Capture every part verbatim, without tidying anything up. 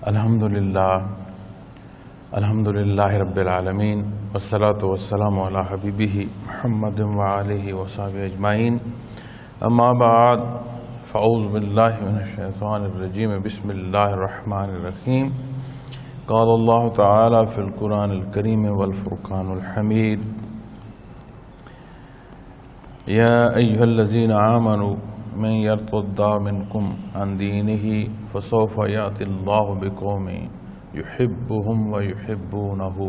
الحمد للہ الحمد للہ رب العالمین والصلاة والسلام علی حبیبہ محمد وآلہ وصحبہ اجمعین، اما بعد فاعوذ باللہ من الشیطان الرجیم، بسم اللہ الرحمن الرحیم۔ قال اللہ تعالی فی القرآن الکریم والفرقان الحمید، یا ایہا الذین آمنوا من یرتد منکم عن دینہ فسوف یأتی اللہ بقوم یحبهم ویحبونہ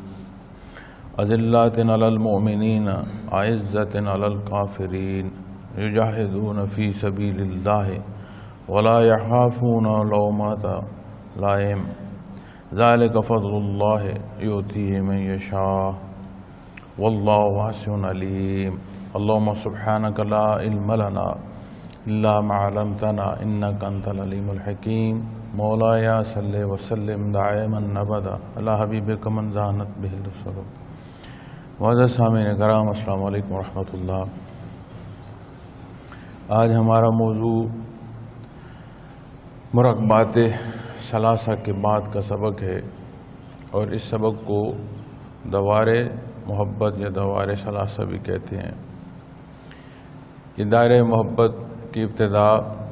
اذلۃ علی المؤمنین اعزۃ علی الکافرین یجاہدون فی سبیل اللہ ولا یخافون لومۃ لائم ذلک فضل اللہ یؤتیہ من یشاء واللہ واسع علیم۔ اللہم سبحانک لا علم لنا الا ما علمتنا انک انت العلیم الحکیم۔ مولایا صلی وسلم دائما ابدا علی حبیبک من زانت بہ الصدور۔ معزز سامعین کرام، السلام علیکم ورحمۃ اللہ۔ آج ہمارا موضوع مراقبات ثلاثہ کے بعد کا سبق ہے، اور اس سبق کو دوار محبت یا دوار ثلاثہ بھی کہتے ہیں۔ یہ دائرہ محبت کی ابتدا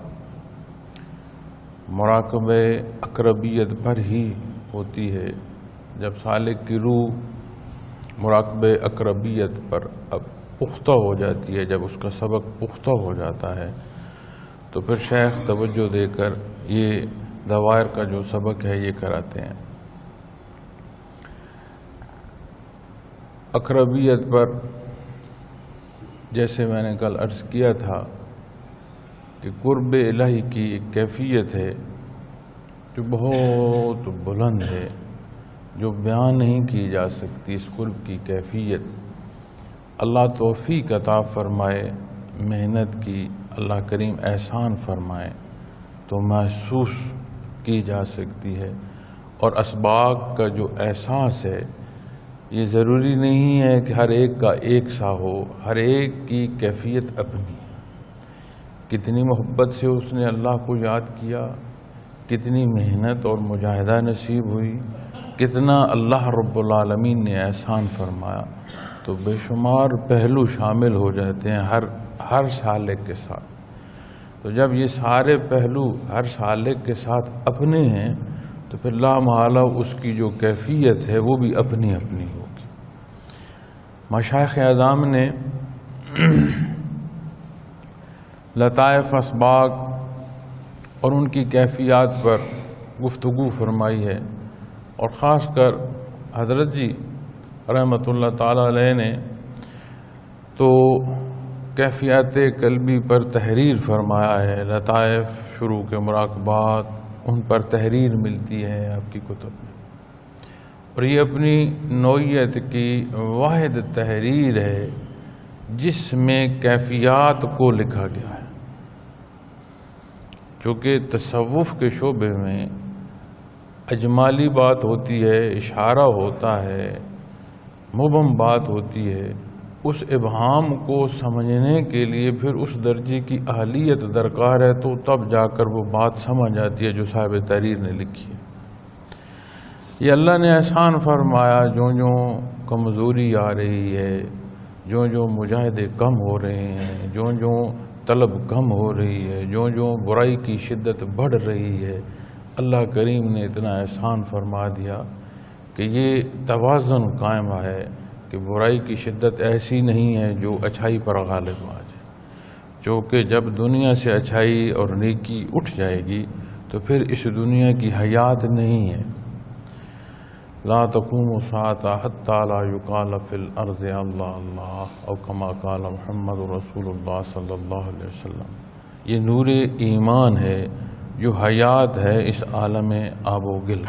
مراقبہ اقربیت پر ہی ہوتی ہے۔ جب سالک کی روح مراقبہ اقربیت پر اب پختہ ہو جاتی ہے، جب اس کا سبق پختہ ہو جاتا ہے، تو پھر شیخ توجہ دے کر یہ دوائر کا جو سبق ہے یہ کراتے ہیں۔ اقربیت پر جیسے میں نے کل عرض کیا تھا کہ قرب الہی کی ایک کیفیت ہے جو بہت بلند ہے، جو بیان نہیں کی جا سکتی۔ اس قرب کی کیفیت اللہ توفیق عطا فرمائے، محنت کی اللہ کریم احسان فرمائے تو محسوس کی جا سکتی ہے۔ اور اسباق کا جو احساس ہے یہ ضروری نہیں ہے کہ ہر ایک کا ایک سا ہو، ہر ایک کی کیفیت اپنی۔ کتنی محبت سے اس نے اللہ کو یاد کیا، کتنی محنت اور مجاہدہ نصیب ہوئی، کتنا اللہ رب العالمین نے احسان فرمایا، تو بے شمار پہلو شامل ہو جاتے ہیں ہر ہر سالک کے ساتھ۔ تو جب یہ سارے پہلو ہر سالک کے ساتھ اپنے ہیں تو پھر لا محالہ اس کی جو کیفیت ہے وہ بھی اپنی اپنی ہوگی۔ مشائخ اعظام نے لطائف اسباق اور ان کی کیفیات پر گفتگو فرمائی ہے، اور خاص کر حضرت جی رحمۃ اللہ تعالی علیہ نے تو کیفیات قلبی پر تحریر فرمایا ہے۔ لطائف شروع کے مراقبات، ان پر تحریر ملتی ہے آپ کی کتب میں، اور یہ اپنی نوعیت کی واحد تحریر ہے جس میں کیفیات کو لکھا گیا ہے۔ چونکہ تصوف کے شعبے میں اجمالی بات ہوتی ہے، اشارہ ہوتا ہے، مبہم بات ہوتی ہے، اس ابہام کو سمجھنے کے لیے پھر اس درجے کی اہلیت درکار ہے، تو تب جا کر وہ بات سمجھ آتی ہے جو صاحب تحریر نے لکھی ہے۔ یہ اللہ نے احسان فرمایا، جو جو کمزوری آ رہی ہے، جو جو مجاہدے کم ہو رہے ہیں، جو جو طلب کم ہو رہی ہے، جو جو برائی کی شدت بڑھ رہی ہے، اللہ کریم نے اتنا احسان فرما دیا کہ یہ توازن قائم ہے کہ برائی کی شدت ایسی نہیں ہے جو اچھائی پر غالب آ جائے۔ چونکہ جب دنیا سے اچھائی اور نیکی اٹھ جائے گی تو پھر اس دنیا کی حیات نہیں ہے۔ لا تقوم الساعة حتى لا يقال في الارض اللہ اللہ او کما قال محمد رسول اللہ صلی اللہ علیہ وسلم۔ یہ نور ایمان ہے جو حیات ہے اس عالم آب و گل۔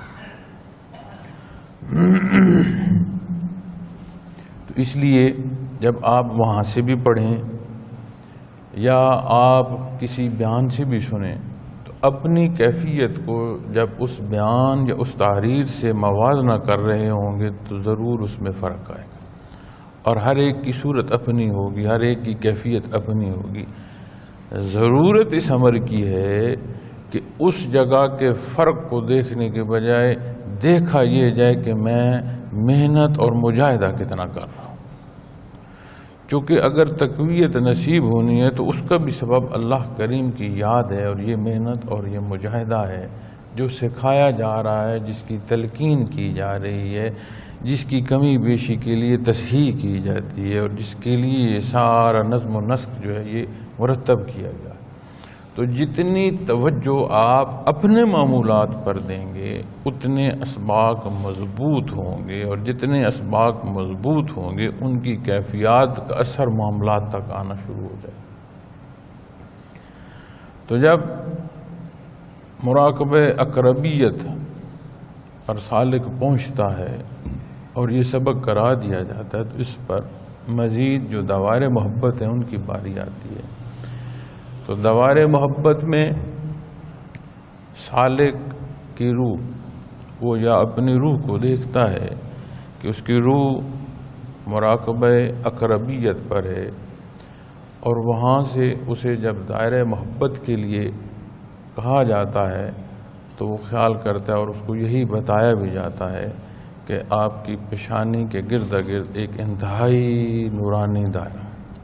تو اس لیے جب آپ وہاں سے بھی پڑھیں یا آپ کسی بیان سے بھی سنیں تو اپنی کیفیت کو جب اس بیان یا اس تحریر سے موازنہ کر رہے ہوں گے تو ضرور اس میں فرق آئے گا، اور ہر ایک کی صورت اپنی ہوگی، ہر ایک کی کیفیت اپنی ہوگی۔ ضرورت اس امر کی ہے کہ اس جگہ کے فرق کو دیکھنے کے بجائے دیکھا یہ جائے کہ میں محنت اور مجاہدہ کتنا کر رہا ہوں. چونکہ اگر تقویت نصیب ہونی ہے تو اس کا بھی سبب اللہ کریم کی یاد ہے، اور یہ محنت اور یہ مجاہدہ ہے جو سکھایا جا رہا ہے، جس کی تلقین کی جا رہی ہے، جس کی کمی بیشی کے لیے تصحیح کی جاتی ہے، اور جس کے لیے یہ سارا نظم و نسق جو ہے یہ مرتب کیا گیا. تو جتنی توجہ آپ اپنے معمولات پر دیں گے اتنے اسباق مضبوط ہوں گے، اور جتنے اسباق مضبوط ہوں گے ان کی کیفیات کا اثر معاملات تک آنا شروع ہو جائے. تو جب مراقبہ اقربیت پر سالک پہنچتا ہے اور یہ سبق کرا دیا جاتا ہے تو اس پر مزید جو دوائر محبت ہیں ان کی باری آتی ہے. تو دوائر محبت میں سالک کی روح وہ یا اپنی روح کو دیکھتا ہے کہ اس کی روح مراقبہ اقربیت پر ہے، اور وہاں سے اسے جب دائرہ محبت کے لیے کہا جاتا ہے تو وہ خیال کرتا ہے، اور اس کو یہی بتایا بھی جاتا ہے کہ آپ کی پیشانی کے گرد گرد ایک انتہائی نورانی دائرہ.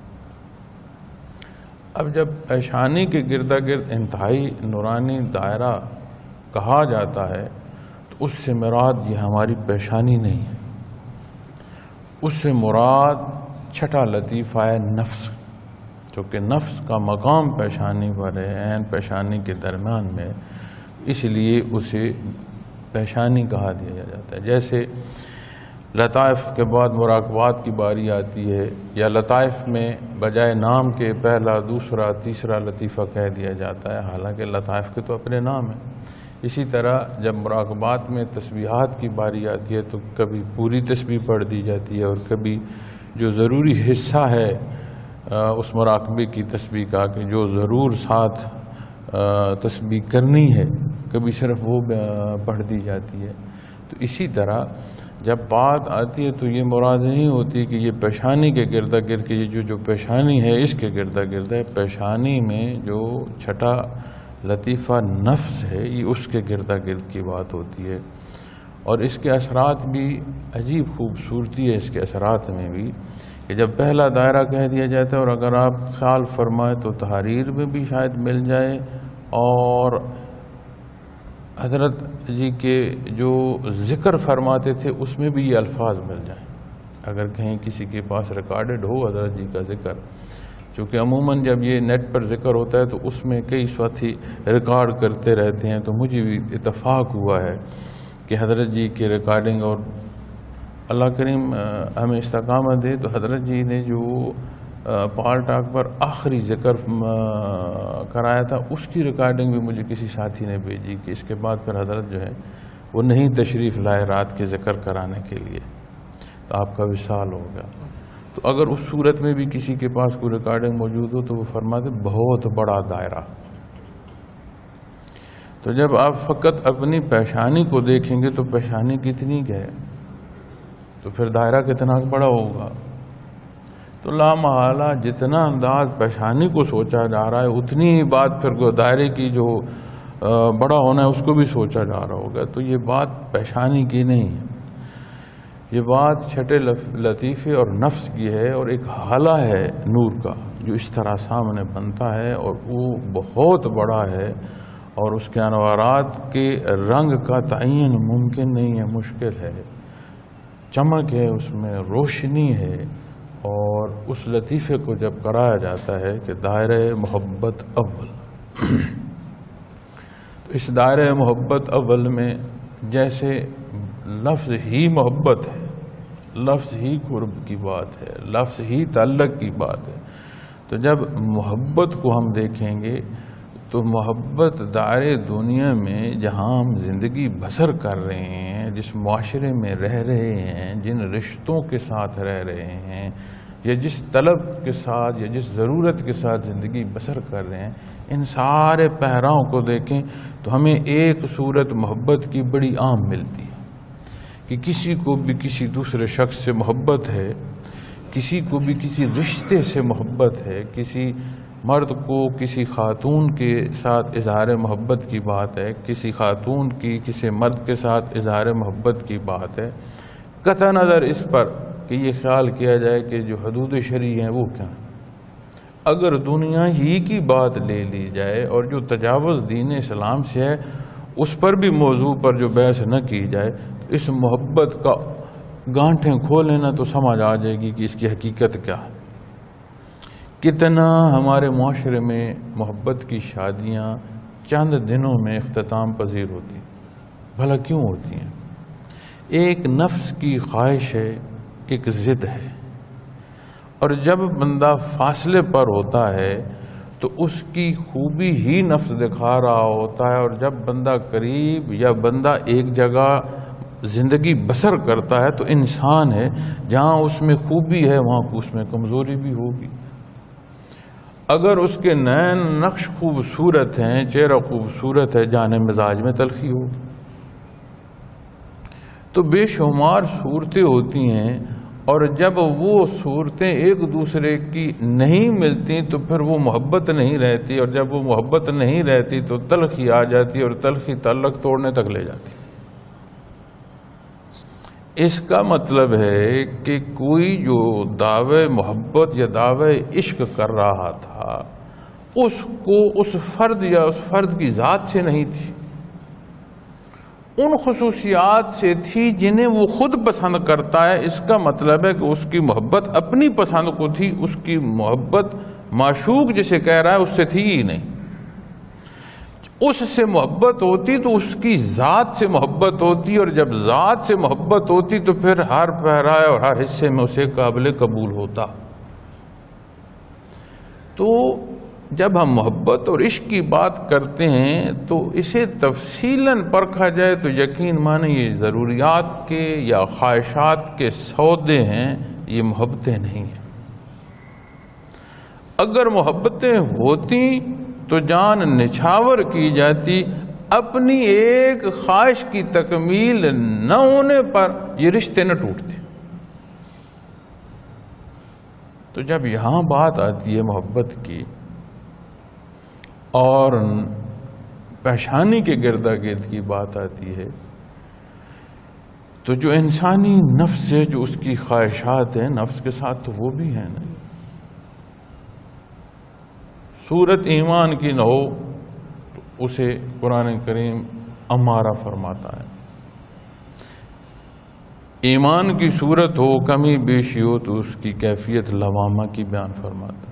اب جب پیشانی کے گرد گرد انتہائی نورانی دائرہ کہا جاتا ہے تو اس سے مراد یہ ہماری پیشانی نہیں ہے، اس سے مراد چھٹا لطیفہ نفس، چونکہ نفس کا مقام پیشانی پر ہے، عین پیشانی کے درمیان میں، اس لیے اسے پیشانی کہا دیا جاتا ہے. جیسے لطائف کے بعد مراقبات کی باری آتی ہے، یا لطائف میں بجائے نام کے پہلا دوسرا تیسرا لطیفہ کہہ دیا جاتا ہے، حالانکہ لطائف کے تو اپنے نام ہیں. اسی طرح جب مراقبات میں تسبیحات کی باری آتی ہے تو کبھی پوری تسبیح پڑھ دی جاتی ہے، اور کبھی جو ضروری حصہ ہے اس مراقبے کی تسبیح کا کہ جو ضرور ساتھ تسبیح کرنی ہے کبھی صرف وہ پڑھ دی جاتی ہے. تو اسی طرح جب بات آتی ہے تو یہ مراد نہیں ہوتی کہ یہ پیشانی کے گرد گرد کی جو جو پیشانی ہے اس کے گرد گرد ہے. پیشانی میں جو چھٹا لطیفہ نفس ہے یہ اس کے گرد گرد کی بات ہوتی ہے. اور اس کے اثرات بھی عجیب خوبصورتی ہے اس کے اثرات میں بھی کہ جب پہلا دائرہ کہہ دیا جاتا ہے، اور اگر آپ خیال فرمائیں تو تحریر میں بھی شاید مل جائے، اور حضرت جی کے جو ذکر فرماتے تھے اس میں بھی یہ الفاظ مل جائیں، اگر کہیں کسی کے پاس ریکارڈڈ ہو حضرت جی کا ذکر. چونکہ عموماً جب یہ نیٹ پر ذکر ہوتا ہے تو اس میں کئی ساتھی ریکارڈ کرتے رہتے ہیں، تو مجھے بھی اتفاق ہوا ہے کہ حضرت جی کی ریکارڈنگ، اور اللہ کریم ہمیں استقامت دے، تو حضرت جی نے جو پال ٹاک پر آخری ذکر کرایا تھا اس کی ریکارڈنگ بھی مجھے کسی ساتھی نے بھیجی کہ اس کے بعد پھر حضرت جو ہے وہ نہیں تشریف لائے رات کے ذکر کرانے کے لیے، تو آپ کا وصال ہو گیا. تو اگر اس صورت میں بھی کسی کے پاس کوئی ریکارڈنگ موجود ہو تو وہ فرماتے بہت بڑا دائرہ. تو جب آپ فقط اپنی پیشانی کو دیکھیں گے تو پیشانی کتنی ہے تو پھر دائرہ کتنا بڑا ہوگا. تو لامحالہ جتنا انداز پیشانی کو سوچا جا رہا ہے اتنی ہی بات پھر دائرے کی جو بڑا ہونا ہے اس کو بھی سوچا جا رہا ہوگا. تو یہ بات پیشانی کی نہیں ہے، یہ بات چھٹے لطیفے اور نفس کی ہے، اور ایک حالہ ہے نور کا جو اس طرح سامنے بنتا ہے، اور وہ بہت بڑا ہے، اور اس کے انوارات کے رنگ کا تعین ممکن نہیں ہے، مشکل ہے. چمک ہے اس میں، روشنی ہے. اور اس لطیفے کو جب کرایا جاتا ہے کہ دائرہ محبت اول، تو اس دائرہ محبت اول میں جیسے لفظ ہی محبت ہے، لفظ ہی قرب کی بات ہے، لفظ ہی تعلق کی بات ہے. تو جب محبت کو ہم دیکھیں گے تو محبت دائرے دنیا میں جہاں ہم زندگی بسر کر رہے ہیں، جس معاشرے میں رہ رہے ہیں، جن رشتوں کے ساتھ رہ رہے ہیں، یا جس طلب کے ساتھ یا جس ضرورت کے ساتھ زندگی بسر کر رہے ہیں، ان سارے پہراؤں کو دیکھیں تو ہمیں ایک صورت محبت کی بڑی عام ملتی ہے کہ کسی کو بھی کسی دوسرے شخص سے محبت ہے، کسی کو بھی کسی رشتے سے محبت ہے، کسی مرد کو کسی خاتون کے ساتھ اظہار محبت کی بات ہے، کسی خاتون کی کسی مرد کے ساتھ اظہار محبت کی بات ہے، قطع نظر اس پر کہ یہ خیال کیا جائے کہ جو حدود شرعی ہیں وہ کیا ہیں۔ اگر دنیا ہی کی بات لے لی جائے اور جو تجاوز دین اسلام سے ہے اس پر بھی موضوع پر جو بحث نہ کی جائے، اس محبت کا گانٹھیں کھولیں نا تو سمجھ آ جائے گی کہ اس کی حقیقت کیا ہے۔ کتنا ہمارے معاشرے میں محبت کی شادیاں چند دنوں میں اختتام پذیر ہوتی ہیں، بھلا کیوں ہوتی ہیں؟ ایک نفس کی خواہش ہے، ایک ضد ہے، اور جب بندہ فاصلے پر ہوتا ہے تو اس کی خوبی ہی نفس دکھا رہا ہوتا ہے، اور جب بندہ قریب یا بندہ ایک جگہ زندگی بسر کرتا ہے تو انسان ہے، جہاں اس میں خوبی ہے وہاں اس میں کمزوری بھی ہوگی۔ اگر اس کے نین نقش خوبصورت ہیں، چہرہ خوبصورت ہے، جانے مزاج میں تلخی ہوگی۔ تو بے شمار صورتیں ہوتی ہیں، اور جب وہ صورتیں ایک دوسرے کی نہیں ملتی تو پھر وہ محبت نہیں رہتی، اور جب وہ محبت نہیں رہتی تو تلخی آ جاتی، اور تلخی تعلق توڑنے تک لے جاتی۔ اس کا مطلب ہے کہ کوئی جو دعوے محبت یا دعوے عشق کر رہا تھا اس کو اس فرد یا اس فرد کی ذات سے نہیں تھی، ان خصوصیات سے تھی جنہیں وہ خود پسند کرتا ہے۔ اس کا مطلب ہے کہ اس کی محبت اپنی پسند کو تھی، اس کی محبت معشوق جسے کہہ رہا ہے اس سے تھی ہی نہیں۔ اس سے محبت ہوتی تو اس کی ذات سے محبت ہوتی، اور جب ذات سے محبت ہوتی تو پھر ہر پہرائے اور ہر حصے میں اسے قابل قبول ہوتا۔ تو جب ہم محبت اور عشق کی بات کرتے ہیں تو اسے تفصیلاً پرکھا جائے تو یقین مانے یہ ضروریات کے یا خواہشات کے سودے ہیں، یہ محبتیں نہیں ہیں۔ اگر محبتیں ہوتی تو جان نچھاور کی جاتی، اپنی ایک خواہش کی تکمیل نہ ہونے پر یہ رشتے نہ ٹوٹتے۔ تو جب یہاں بات آتی ہے محبت کی اور پیشانی کے گردا گرد کی بات آتی ہے تو جو انسانی نفس ہے، جو اس کی خواہشات ہیں، نفس کے ساتھ تو وہ بھی ہیں نا۔ صورت ایمان کی نہ ہو تو اسے قرآن کریم امارہ فرماتا ہے، ایمان کی صورت ہو، کمی بیشی ہو تو اس کی کیفیت لوامہ کی بیان فرماتا ہے۔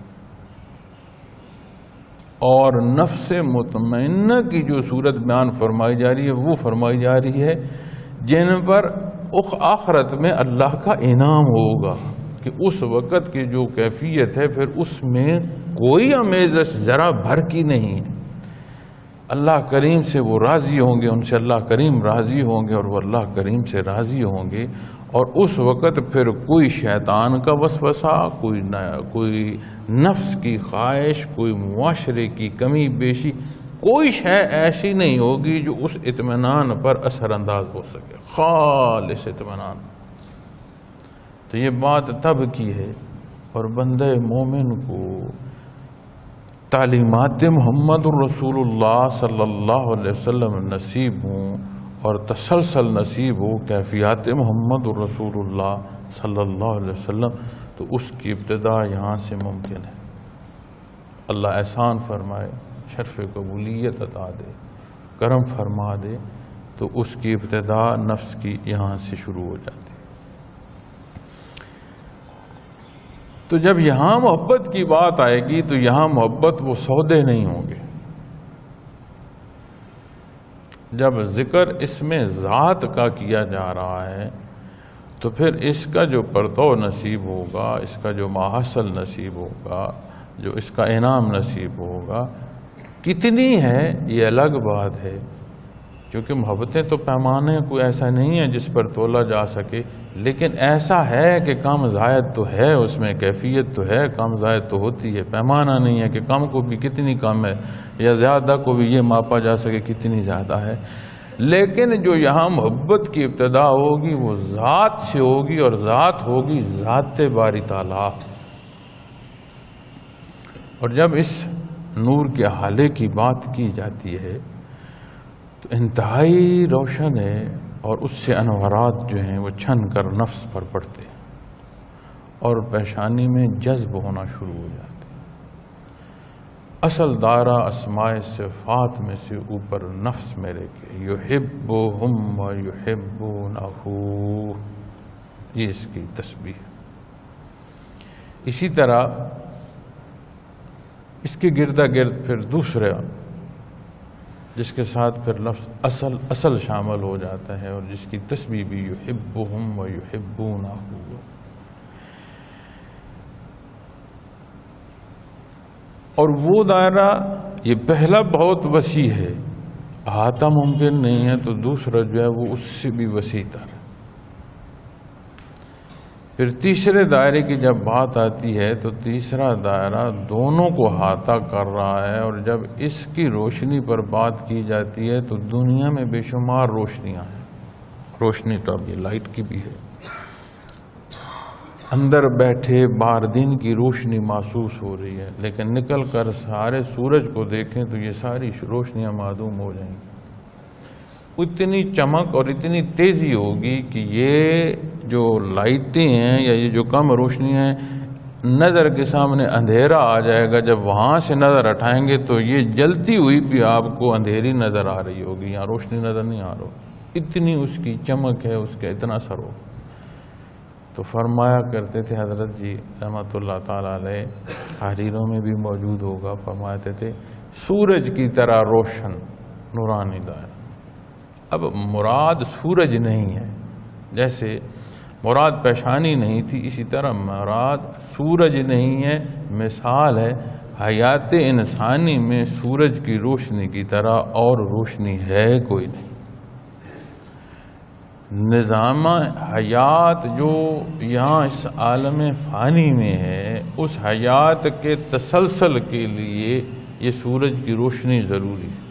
اور نفس مطمئنہ کی جو صورت بیان فرمائی جا رہی ہے وہ فرمائی جا رہی ہے جن پر آخرت میں اللہ کا انعام ہوگا، کہ اس وقت کی جو کیفیت ہے پھر اس میں کوئی امیزش ذرا بھر کی نہیں ہے۔ اللہ کریم سے وہ راضی ہوں گے، ان سے اللہ کریم راضی ہوں گے، اور وہ اللہ کریم سے راضی ہوں گے، اور اس وقت پھر کوئی شیطان کا وسوسہ، کوئی کوئی نفس کی خواہش، کوئی معاشرے کی کمی بیشی، کوئی شے ایسی نہیں ہوگی جو اس اطمینان پر اثر انداز ہو سکے، خالص اطمینان۔ تو یہ بات تب کی ہے، اور بندہ مومن کو تعلیمات محمد الرسول اللہ صلی اللہ علیہ وسلم نصیب ہوں اور تسلسل نصیب ہو کیفیات محمد الرسول اللہ صلی اللہ علیہ وسلم، تو اس کی ابتدا یہاں سے ممکن ہے۔ اللہ احسان فرمائے، شرف قبولیت عطا دے، کرم فرما دے، تو اس کی ابتدا نفس کی یہاں سے شروع ہو جاتی۔ تو جب یہاں محبت کی بات آئے گی تو یہاں محبت وہ سودے نہیں ہوں گے۔ جب ذکر اس میں ذات کا کیا جا رہا ہے تو پھر اس کا جو پرتو نصیب ہوگا، اس کا جو ماحصل نصیب ہوگا، جو اس کا انعام نصیب ہوگا، کتنی ہے یہ الگ بات ہے، کیونکہ محبتیں تو پیمانے کوئی ایسا نہیں ہے جس پر تولا جا سکے، لیکن ایسا ہے کہ کم زائد تو ہے، اس میں کیفیت تو ہے، کم زائد تو ہوتی ہے، پیمانہ نہیں ہے کہ کم کو بھی کتنی کم ہے یا زیادہ کو بھی یہ ماپا جا سکے کتنی زیادہ ہے۔ لیکن جو یہاں محبت کی ابتدا ہوگی وہ ذات سے ہوگی، اور ذات ہوگی ذات باری تعالیٰ۔ اور جب اس نور کے حالے کی بات کی جاتی ہے تو انتہائی روشن ہے، اور اس سے انوارات جو ہیں وہ چھن کر نفس پر پڑتے ہیں اور پیشانی میں جذب ہونا شروع ہو جاتے ہیں۔ اصل دائرہ اسماء صفات میں سے اوپر نفس میرے کے یحبہم و یحبونہ، یہ اس کی تسبیح ہے۔ اسی طرح اس کے گردا گرد پھر دوسرا جس کے ساتھ پھر لفظ اصل اصل شامل ہو جاتا ہے، اور جس کی تسبیح بھی یحبہم و یحبونہ۔ اور وہ دائرہ یہ پہلا بہت وسیع ہے، احاطہ ممکن نہیں ہے، تو دوسرا جو ہے وہ اس سے بھی وسیع تر ہے۔ پھر تیسرے دائرے کی جب بات آتی ہے تو تیسرا دائرہ دونوں کو احاطہ کر رہا ہے، اور جب اس کی روشنی پر بات کی جاتی ہے تو دنیا میں بے شمار روشنیاں ہیں۔ روشنی تو اب یہ لائٹ کی بھی ہے، اندر بیٹھے باہر دن کی روشنی محسوس ہو رہی ہے، لیکن نکل کر سارے سورج کو دیکھیں تو یہ ساری روشنیاں معدوم ہو جائیں گی۔ اتنی چمک اور اتنی تیزی ہوگی کہ یہ جو لائٹیں ہیں یا یہ جو کم روشنی ہیں، نظر کے سامنے اندھیرا آ جائے گا، جب وہاں سے نظر ہٹائیں گے تو یہ جلتی ہوئی بھی آپ کو اندھیری نظر آ رہی ہوگی، یہاں روشنی نظر نہیں آ رہی، اتنی اس کی چمک ہے، اس کا اتنا اثر ہو۔ تو فرمایا کرتے تھے حضرت جی رحمۃ اللہ تعالیٰ علیہ، تحریروں میں بھی موجود ہوگا، فرماتے تھے سورج کی طرح روشن نورانی دائرہ۔ اب مراد سورج نہیں ہے، جیسے مراد پیشانی نہیں تھی، اسی طرح مراد سورج نہیں ہے، مثال ہے حیات انسانی میں سورج کی روشنی کی طرح اور روشنی ہے کوئی نہیں۔ نظام حیات جو یہاں اس عالم فانی میں ہے، اس حیات کے تسلسل کے لیے یہ سورج کی روشنی ضروری ہے۔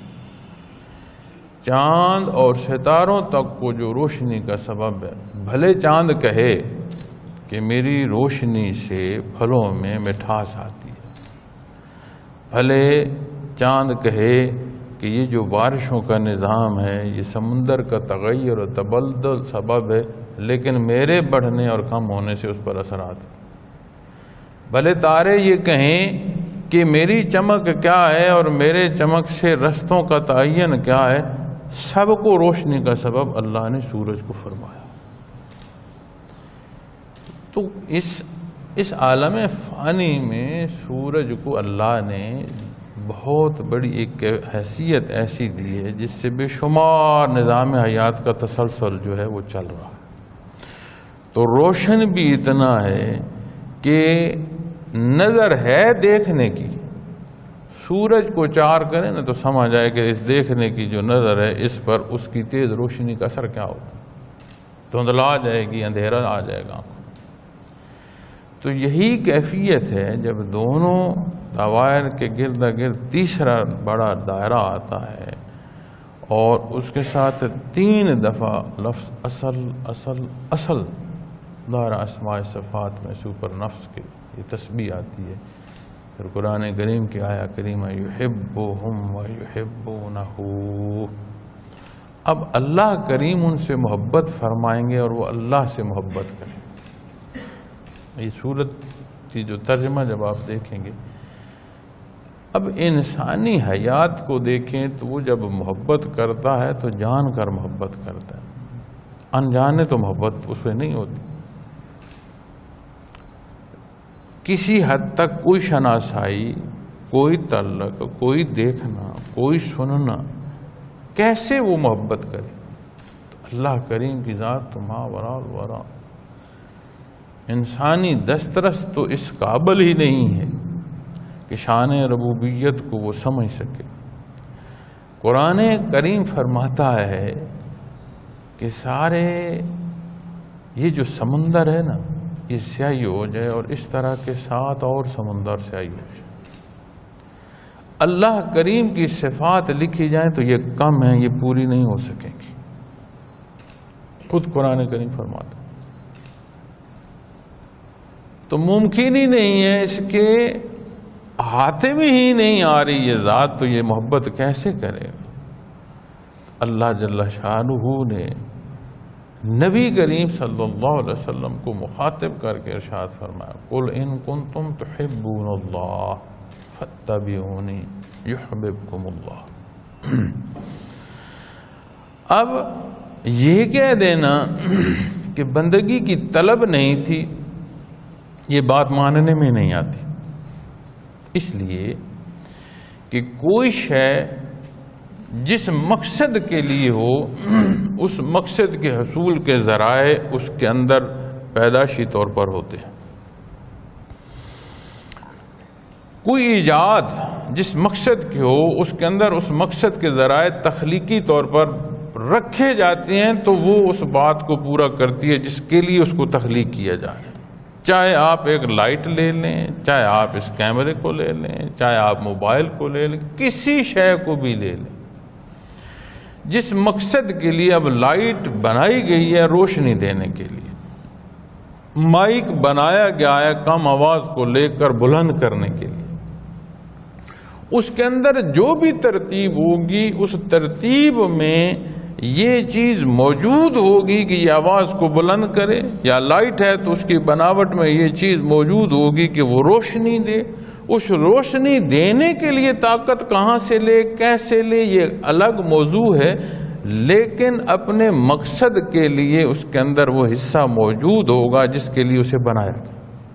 چاند اور ستاروں تک کو جو روشنی کا سبب ہے، بھلے چاند کہے کہ میری روشنی سے پھلوں میں مٹھاس آتی ہے، بھلے چاند کہے کہ یہ جو بارشوں کا نظام ہے یہ سمندر کا تغیر و تبدل سبب ہے، لیکن میرے بڑھنے اور کم ہونے سے اس پر اثرات ہیں۔ بھلے تارے یہ کہیں کہ میری چمک کیا ہے اور میرے چمک سے رستوں کا تعین کیا ہے، سب کو روشنی کا سبب اللہ نے سورج کو فرمایا۔ تو اس اس عالم فانی میں سورج کو اللہ نے بہت بڑی ایک حیثیت ایسی دی ہے جس سے بے شمار نظام حیات کا تسلسل جو ہے وہ چل رہا ہے۔ تو روشن بھی اتنا ہے کہ نظر ہے دیکھنے کی، سورج کو چار کریں نا تو سمجھ آئے کہ اس دیکھنے کی جو نظر ہے اس پر اس کی تیز روشنی کا اثر کیا ہوگا، دھندلا جائے گی، اندھیرا آ جائے گا۔ تو یہی کیفیت ہے جب دونوں دوائر کے گرد گرد تیسرا بڑا دائرہ آتا ہے اور اس کے ساتھ تین دفعہ لفظ اصل اصل اصل دائرہ اسماء صفات میں سے اوپر نفس کی یہ تسبیح آتی ہے۔ پھر قرآن کریم کی آیا کریمہ یحبہم و یحبونہ، اب اللہ کریم ان سے محبت فرمائیں گے اور وہ اللہ سے محبت کریں گے۔ یہ سورت کی جو ترجمہ جب آپ دیکھیں گے، اب انسانی حیات کو دیکھیں تو وہ جب محبت کرتا ہے تو جان کر محبت کرتا ہے، انجانے تو محبت اس میں نہیں ہوتی۔ کسی حد تک کوئی شناسائی، کوئی تعلق، کوئی دیکھنا، کوئی سننا، کیسے وہ محبت کرے؟ تو اللہ کریم کی ذات تو ما وراء الورا، انسانی دسترس تو اس قابل ہی نہیں ہے کہ شان ربوبیت کو وہ سمجھ سکے۔ قرآن کریم فرماتا ہے کہ سارے یہ جو سمندر ہے نا یہ سیاہی ہو جائے اور اس طرح کے سات اور سمندر سیاہی ہو جائے، اللہ کریم کی صفات لکھی جائیں تو یہ کم ہیں، یہ پوری نہیں ہو سکیں گی، خود قرآن کریم فرماتا ہے۔ تو ممکن ہی نہیں ہے اس کے ہاتھ میں ہی نہیں آ رہی یہ ذات تو یہ محبت کیسے کرے گا؟ اللہ جل شانہ نے نبی کریم صلی اللہ علیہ وسلم کو مخاطب کر کے ارشاد فرمایا قل ان کنتم تحبون اللہ فاتبعونی یحببکم اللہ۔ اب یہ کہہ دینا کہ بندگی کی طلب نہیں تھی، یہ بات ماننے میں نہیں آتی، اس لیے کہ کوئی شے جس مقصد کے لیے ہو اس مقصد کے حصول کے ذرائع اس کے اندر پیدائشی طور پر ہوتے ہیں۔ کوئی ایجاد جس مقصد کے ہو اس کے اندر اس مقصد کے ذرائع تخلیقی طور پر رکھے جاتے ہیں تو وہ اس بات کو پورا کرتی ہے جس کے لیے اس کو تخلیق کیا جائے۔ چاہے آپ ایک لائٹ لے لیں، چاہے آپ اس کیمرے کو لے لیں، چاہے آپ موبائل کو لے لیں، کسی شے کو بھی لے لیں، جس مقصد کے لیے اب لائٹ بنائی گئی ہے روشنی دینے کے لیے، مائک بنایا گیا ہے کم آواز کو لے کر بلند کرنے کے لیے، اس کے اندر جو بھی ترتیب ہوگی اس ترتیب میں یہ چیز موجود ہوگی کہ یہ آواز کو بلند کرے، یا لائٹ ہے تو اس کی بناوٹ میں یہ چیز موجود ہوگی کہ وہ روشنی دے۔ اس روشنی دینے کے لیے طاقت کہاں سے لے، کیسے لے، یہ الگ موضوع ہے، لیکن اپنے مقصد کے لیے اس کے اندر وہ حصہ موجود ہوگا جس کے لیے اسے بنایا گیا۔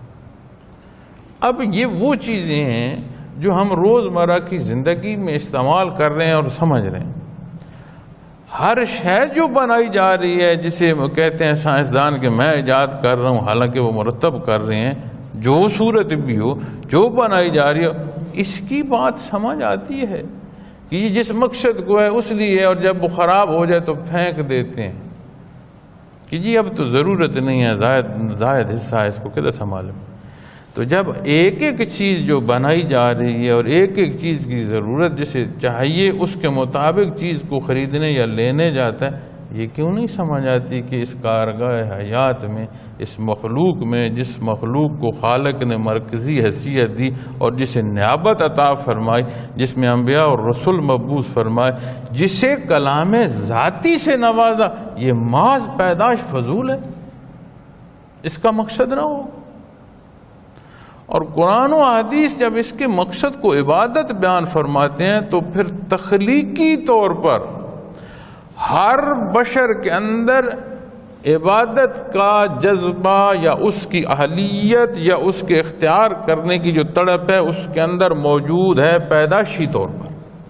اب یہ وہ چیزیں ہیں جو ہم روزمرہ کی زندگی میں استعمال کر رہے ہیں اور سمجھ رہے ہیں۔ ہر شے جو بنائی جا رہی ہے جسے کہتے ہیں سائنسدان کہ میں ایجاد کر رہا ہوں، حالانکہ وہ مرتب کر رہے ہیں، جو صورت بھی ہو جو بنائی جا رہی ہے، اس کی بات سمجھ آتی ہے کہ یہ جس مقصد کو ہے اس لیے ہے، اور جب وہ خراب ہو جائے تو پھینک دیتے ہیں کہ جی اب تو ضرورت نہیں ہے، زائد زائد حصہ ہے، اس کو کدھر سنبھالیں۔ تو جب ایک ایک چیز جو بنائی جا رہی ہے اور ایک ایک چیز کی ضرورت جسے چاہیے اس کے مطابق چیز کو خریدنے یا لینے جاتا ہے، یہ کیوں نہیں سمجھ آتی کہ اس کارگاہ حیات میں، اس مخلوق میں، جس مخلوق کو خالق نے مرکزی حیثیت دی اور جسے نیابت عطا فرمائی، جس میں انبیاء اور رسول مبعوث فرمائے، جسے کلام ذاتی سے نوازا، یہ محض پیدائش فضول ہے، اس کا مقصد نہ ہو۔ اور قرآن و حدیث جب اس کے مقصد کو عبادت بیان فرماتے ہیں تو پھر تخلیقی طور پر ہر بشر کے اندر عبادت کا جذبہ یا اس کی اہلیت یا اس کے اختیار کرنے کی جو تڑپ ہے اس کے اندر موجود ہے پیدائشی طور پر،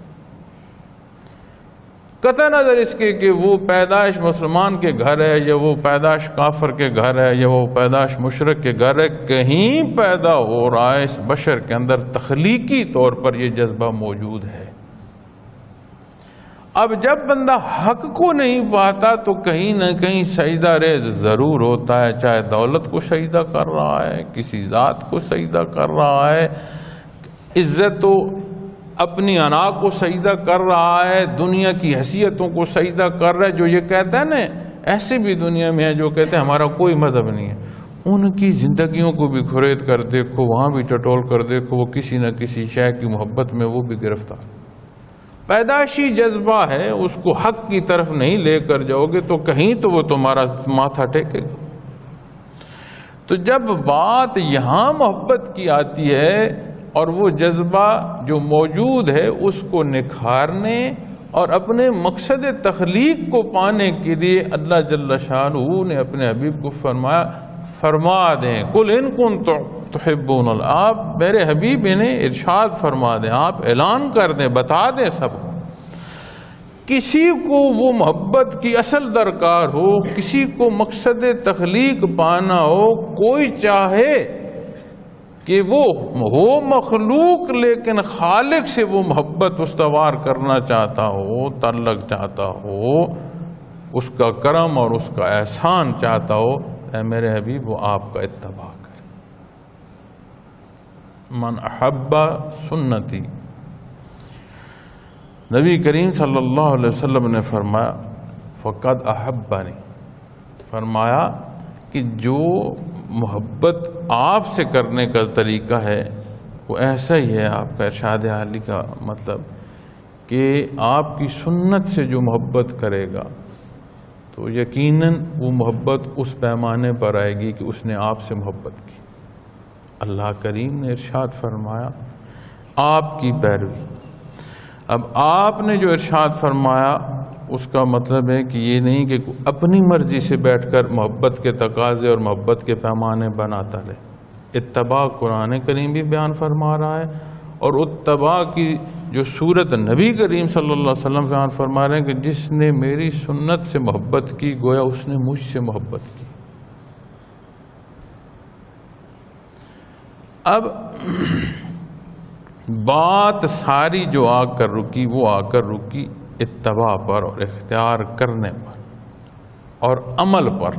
قطع نظر اس کے کہ وہ پیدائش مسلمان کے گھر ہے یا وہ پیدائش کافر کے گھر ہے یا وہ پیدائش مشرک کے گھر ہے، کہیں پیدا ہو رہا ہے اس بشر کے اندر تخلیقی طور پر یہ جذبہ موجود ہے۔ اب جب بندہ حق کو نہیں پاتا تو کہیں نہ کہیں سجدہ ریز ضرور ہوتا ہے، چاہے دولت کو سجدہ کر رہا ہے، کسی ذات کو سجدہ کر رہا ہے، عزت و اپنی انا کو سجدہ کر رہا ہے، دنیا کی حیثیتوں کو سجدہ کر رہا ہے۔ جو یہ کہتا ہے نا، ایسے بھی دنیا میں ہے جو کہتے ہیں ہمارا کوئی مذہب نہیں ہے، ان کی زندگیوں کو بھی کھرید کر دیکھو، وہاں بھی ٹٹول کر دیکھو، وہ کسی نہ کسی شے کی محبت میں وہ بھی گرفتار۔ پیدائشی جذبہ ہے، اس کو حق کی طرف نہیں لے کر جاؤ گے تو کہیں تو وہ تمہارا ماتھا ٹیکے گا۔ تو جب بات یہاں محبت کی آتی ہے اور وہ جذبہ جو موجود ہے اس کو نکھارنے اور اپنے مقصد تخلیق کو پانے کے لیے اللہ جل شانہ نے اپنے حبیب کو فرمایا، فرما دیں قل ان کنتم تحبون اللہ، آپ میرے حبیب انہیں ارشاد فرما دیں، آپ اعلان کر دیں، بتا دیں سب کو۔ کسی کو وہ محبت کی اصل درکار ہو، کسی کو مقصد تخلیق پانا ہو، کوئی چاہے کہ وہ ہو مخلوق لیکن خالق سے وہ محبت استوار کرنا چاہتا ہو، تعلق چاہتا ہو، اس کا کرم اور اس کا احسان چاہتا ہو، اے میرے حبیب وہ آپ کا اتباع کرے۔ من احب سنتی، نبی کریم صلی اللہ علیہ وسلم نے فرمایا فقد احبنی، فرمایا کہ جو محبت آپ سے کرنے کا طریقہ ہے وہ ایسا ہی ہے آپ کا ارشاد عالی کا مطلب کہ آپ کی سنت سے جو محبت کرے گا تو یقیناً وہ محبت اس پیمانے پر آئے گی کہ اس نے آپ سے محبت کی۔ اللہ کریم نے ارشاد فرمایا آپ کی پیروی۔ اب آپ نے جو ارشاد فرمایا اس کا مطلب ہے کہ یہ نہیں کہ اپنی مرضی سے بیٹھ کر محبت کے تقاضے اور محبت کے پیمانے بناتا رہے۔ اتباع قرآن کریم بھی بیان فرما رہا ہے اور اتباع کی جو صورت نبی کریم صلی اللہ علیہ وسلم بیان فرما رہے ہیں کہ جس نے میری سنت سے محبت کی گویا اس نے مجھ سے محبت کی۔ اب بات ساری جو آ کر رکی وہ آ کر رکی اتباع پر اور اختیار کرنے پر اور عمل پر۔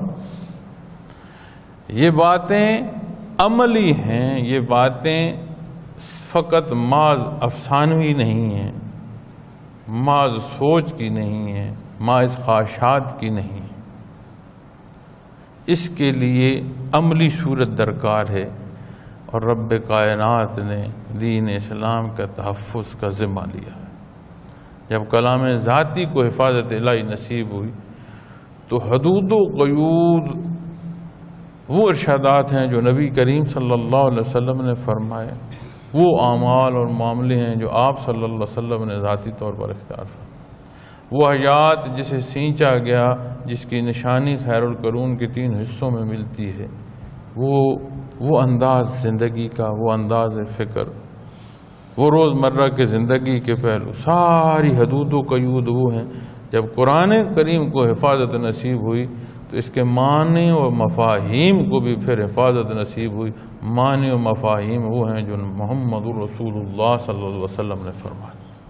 یہ باتیں عملی ہیں، یہ باتیں فقط محض افسانوی نہیں ہیں، محض سوچ کی نہیں ہیں، محض خواہشات کی نہیں ہیں۔ اس کے لیے عملی صورت درکار ہے اور رب کائنات نے دین اسلام کا تحفظ کا ذمہ لیا ہے۔ جب کلام ذاتی کو حفاظت الہی نصیب ہوئی تو حدود و قیود وہ ارشادات ہیں جو نبی کریم صلی اللہ علیہ وسلم نے فرمائے، وہ اعمال اور معاملے ہیں جو آپ صلی اللہ علیہ وسلم نے ذاتی طور پر اختیار فرمائے، وہ حیات جسے سینچا گیا، جس کی نشانی خیر القرون کے تین حصوں میں ملتی ہے، وہ وہ انداز زندگی کا، وہ انداز فکر، وہ روزمرہ کے زندگی کے پہلو، ساری حدود و قیود وہ ہیں۔ جب قرآن کریم کو حفاظت نصیب ہوئی تو اس کے معنی و مفاہیم کو بھی پھر حفاظت نصیب ہوئی۔ معنی و مفاہیم وہ ہیں جو محمد رسول اللہ صلی اللہ علیہ وسلم نے فرمایا۔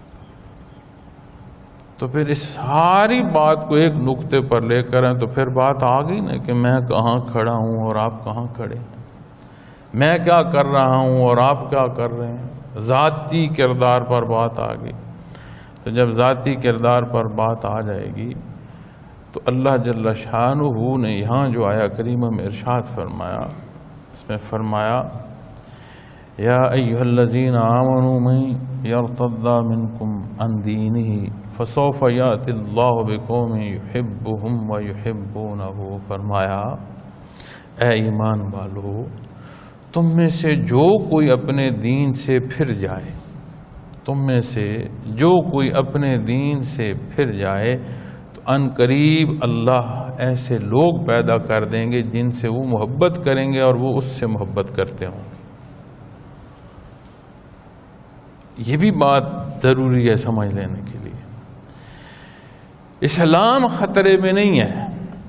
تو پھر اس ساری بات کو ایک نقطے پر لے کر ہیں تو پھر بات آ گئی نا کہ میں کہاں کھڑا ہوں اور آپ کہاں کھڑے ہیں، میں کیا کر رہا ہوں اور آپ کیا کر رہے ہیں۔ ذاتی کردار پر بات آ گئی۔ تو جب ذاتی کردار پر بات آ جائے گی تو اللہ جل شانہ نے یہاں جو آیا کریمہ میں ارشاد فرمایا، اس میں فرمایا یا ایھا الذین آمنوا من یرتد منکم عن دینہ فسوف یأتی اللہ بقوم یحبہم ویحبونہ۔ فرمایا اے ایمان والو، تم میں سے جو کوئی اپنے دین سے پھر جائے، تم میں سے جو کوئی اپنے دین سے پھر جائے تو ان قریب اللہ ایسے لوگ پیدا کر دیں گے جن سے وہ محبت کریں گے اور وہ اس سے محبت کرتے ہوں گے۔ یہ بھی بات ضروری ہے سمجھ لینے کے لیے۔ اسلام خطرے میں نہیں ہے،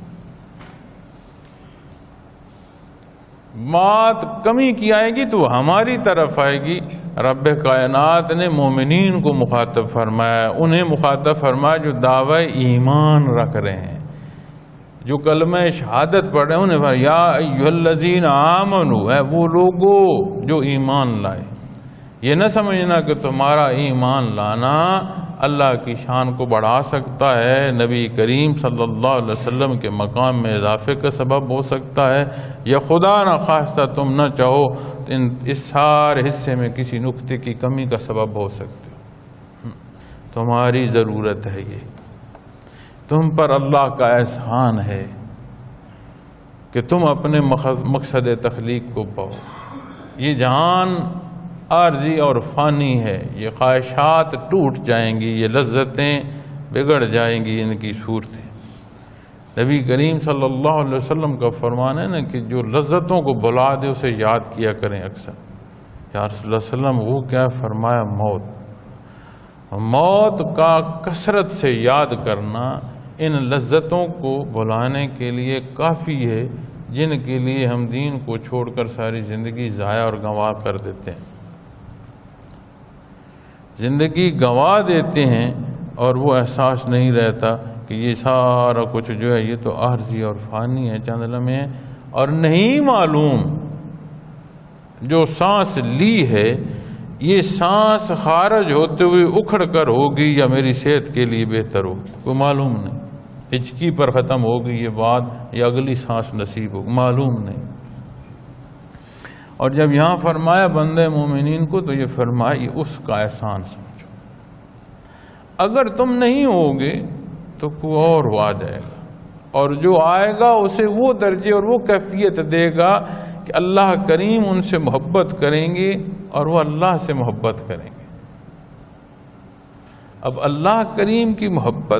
بات کمی کی آئے گی تو ہماری طرف آئے گی۔ رب کائنات نے مومنین کو مخاطب فرمایا، انہیں مخاطب فرمایا جو دعوی ایمان رکھ رہے ہیں، جو کلمہ شہادت پڑھ رہے ہیں، انہیں فرمایا یا ایھا الذین آمنوا، ہے وہ لوگو جو ایمان لائے۔ یہ نہ سمجھنا کہ تمہارا ایمان لانا اللہ کی شان کو بڑھا سکتا ہے، نبی کریم صلی اللہ علیہ وسلم کے مقام میں اضافے کا سبب ہو سکتا ہے، یا خدا نہ خواستہ تم نہ چاہو تو اس سارے حصے میں کسی نقطے کی کمی کا سبب ہو سکتے ہو۔ تمہاری ضرورت ہے، یہ تم پر اللہ کا احسان ہے کہ تم اپنے مقصد تخلیق کو پاؤ۔ یہ جہان عارضی اور فانی ہے، یہ خواہشات ٹوٹ جائیں گی، یہ لذتیں بگڑ جائیں گی، ان کی صورتیں۔ نبی کریم صلی اللہ علیہ وسلم کا فرمان ہے نا کہ جو لذتوں کو بھلا دے اسے یاد کیا کریں اکثر۔ یا رسول اللہ صلی اللہ علیہ وسلم، وہ کیا فرمایا؟ موت۔ موت کا کثرت سے یاد کرنا ان لذتوں کو بھلانے کے لیے کافی ہے جن کے لیے ہم دین کو چھوڑ کر ساری زندگی ضائع اور گنوا کر دیتے ہیں۔ زندگی گنوا دیتے ہیں اور وہ احساس نہیں رہتا کہ یہ سارا کچھ جو ہے یہ تو عارضی اور فانی ہے، چند لمحے ہیں، اور نہیں معلوم جو سانس لی ہے یہ سانس خارج ہوتے ہوئے اکھڑ کر ہوگی یا میری صحت کے لیے بہتر ہوگی، کوئی معلوم نہیں۔ ہچکی پر ختم ہوگی یہ بات یا اگلی سانس نصیب ہوگی، معلوم نہیں۔ اور جب یہاں فرمایا بندے مومنین کو تو یہ فرمایا اس کا احسان سمجھو، اگر تم نہیں ہوگے تو کوئی اور وہ آ جائے گا، اور جو آئے گا اسے وہ درجے اور وہ کیفیت دے گا کہ اللہ کریم ان سے محبت کریں گے اور وہ اللہ سے محبت کریں گے۔ اب اللہ کریم کی محبت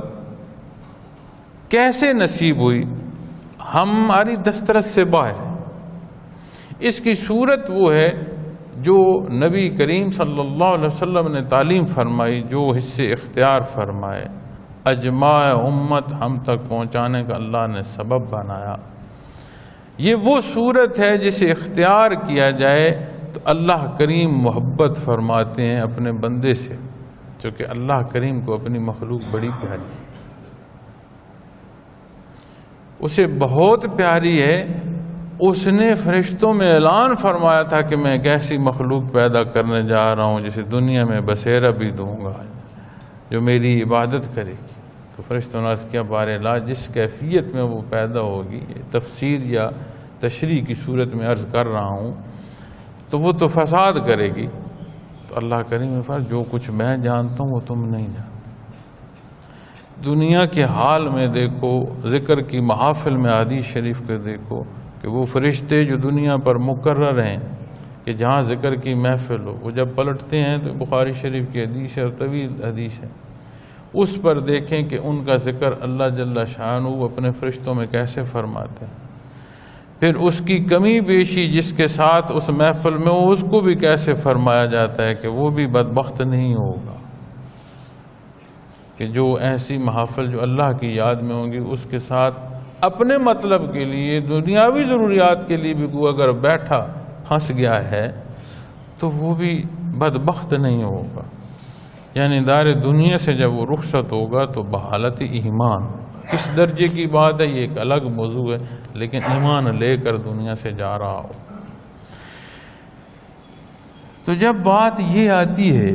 کیسے نصیب ہوئی؟ ہماری دسترس سے باہر۔ اس کی صورت وہ ہے جو نبی کریم صلی اللہ علیہ وسلم نے تعلیم فرمائی، جو حصے اختیار فرمائے، اجماع امت ہم تک پہنچانے کا اللہ نے سبب بنایا۔ یہ وہ صورت ہے جسے اختیار کیا جائے تو اللہ کریم محبت فرماتے ہیں اپنے بندے سے، چونکہ اللہ کریم کو اپنی مخلوق بڑی پیاری ہے، اسے بہت پیاری ہے۔ اس نے فرشتوں میں اعلان فرمایا تھا کہ میں ایک ایسی مخلوق پیدا کرنے جا رہا ہوں جسے دنیا میں بسیرا بھی دوں گا، جو میری عبادت کرے گی۔ تو فرشتوں نے عرض کیا بار لا جس کیفیت میں وہ پیدا ہوگی، تفسیر یا تشریح کی صورت میں عرض کر رہا ہوں، تو وہ تو فساد کرے گی۔ تو اللہ کریم نے فرمایا جو کچھ میں جانتا ہوں وہ تم نہیں جانتے۔ دنیا کے حال میں دیکھو، ذکر کی محافل میں حدیث شریف کے دیکھو کہ وہ فرشتے جو دنیا پر مقرر ہیں کہ جہاں ذکر کی محفل ہو، وہ جب پلٹتے ہیں تو بخاری شریف کی حدیث ہے اور طویل حدیث ہے، اس پر دیکھیں کہ ان کا ذکر اللہ جل شانہ اپنے فرشتوں میں کیسے فرماتے ہیں۔ پھر اس کی کمی بیشی جس کے ساتھ اس محفل میں ہو، اس کو بھی کیسے فرمایا جاتا ہے کہ وہ بھی بدبخت نہیں ہوگا، کہ جو ایسی محافل جو اللہ کی یاد میں ہوں گی، اس کے ساتھ اپنے مطلب کے لیے دنیاوی ضروریات کے لیے بھی کوئی اگر بیٹھا پھنس گیا ہے تو وہ بھی بدبخت نہیں ہوگا۔ یعنی دار دنیا سے جب وہ رخصت ہوگا تو بحالت ایمان، کس درجے کی بات ہے یہ ایک الگ موضوع ہے، لیکن ایمان لے کر دنیا سے جا رہا ہو۔ تو جب بات یہ آتی ہے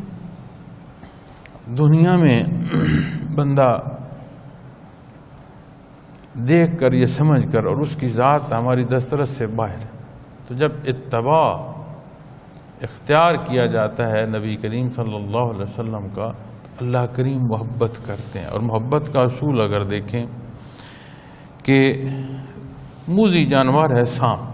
دنیا میں بندہ دیکھ کر یہ سمجھ کر، اور اس کی ذات ہماری دسترس سے باہر ہے، تو جب اتباع اختیار کیا جاتا ہے نبی کریم صلی اللہ علیہ وسلم کا، تو اللہ کریم محبت کرتے ہیں۔ اور محبت کا اصول اگر دیکھیں کہ موذی جانور ہے سانپ،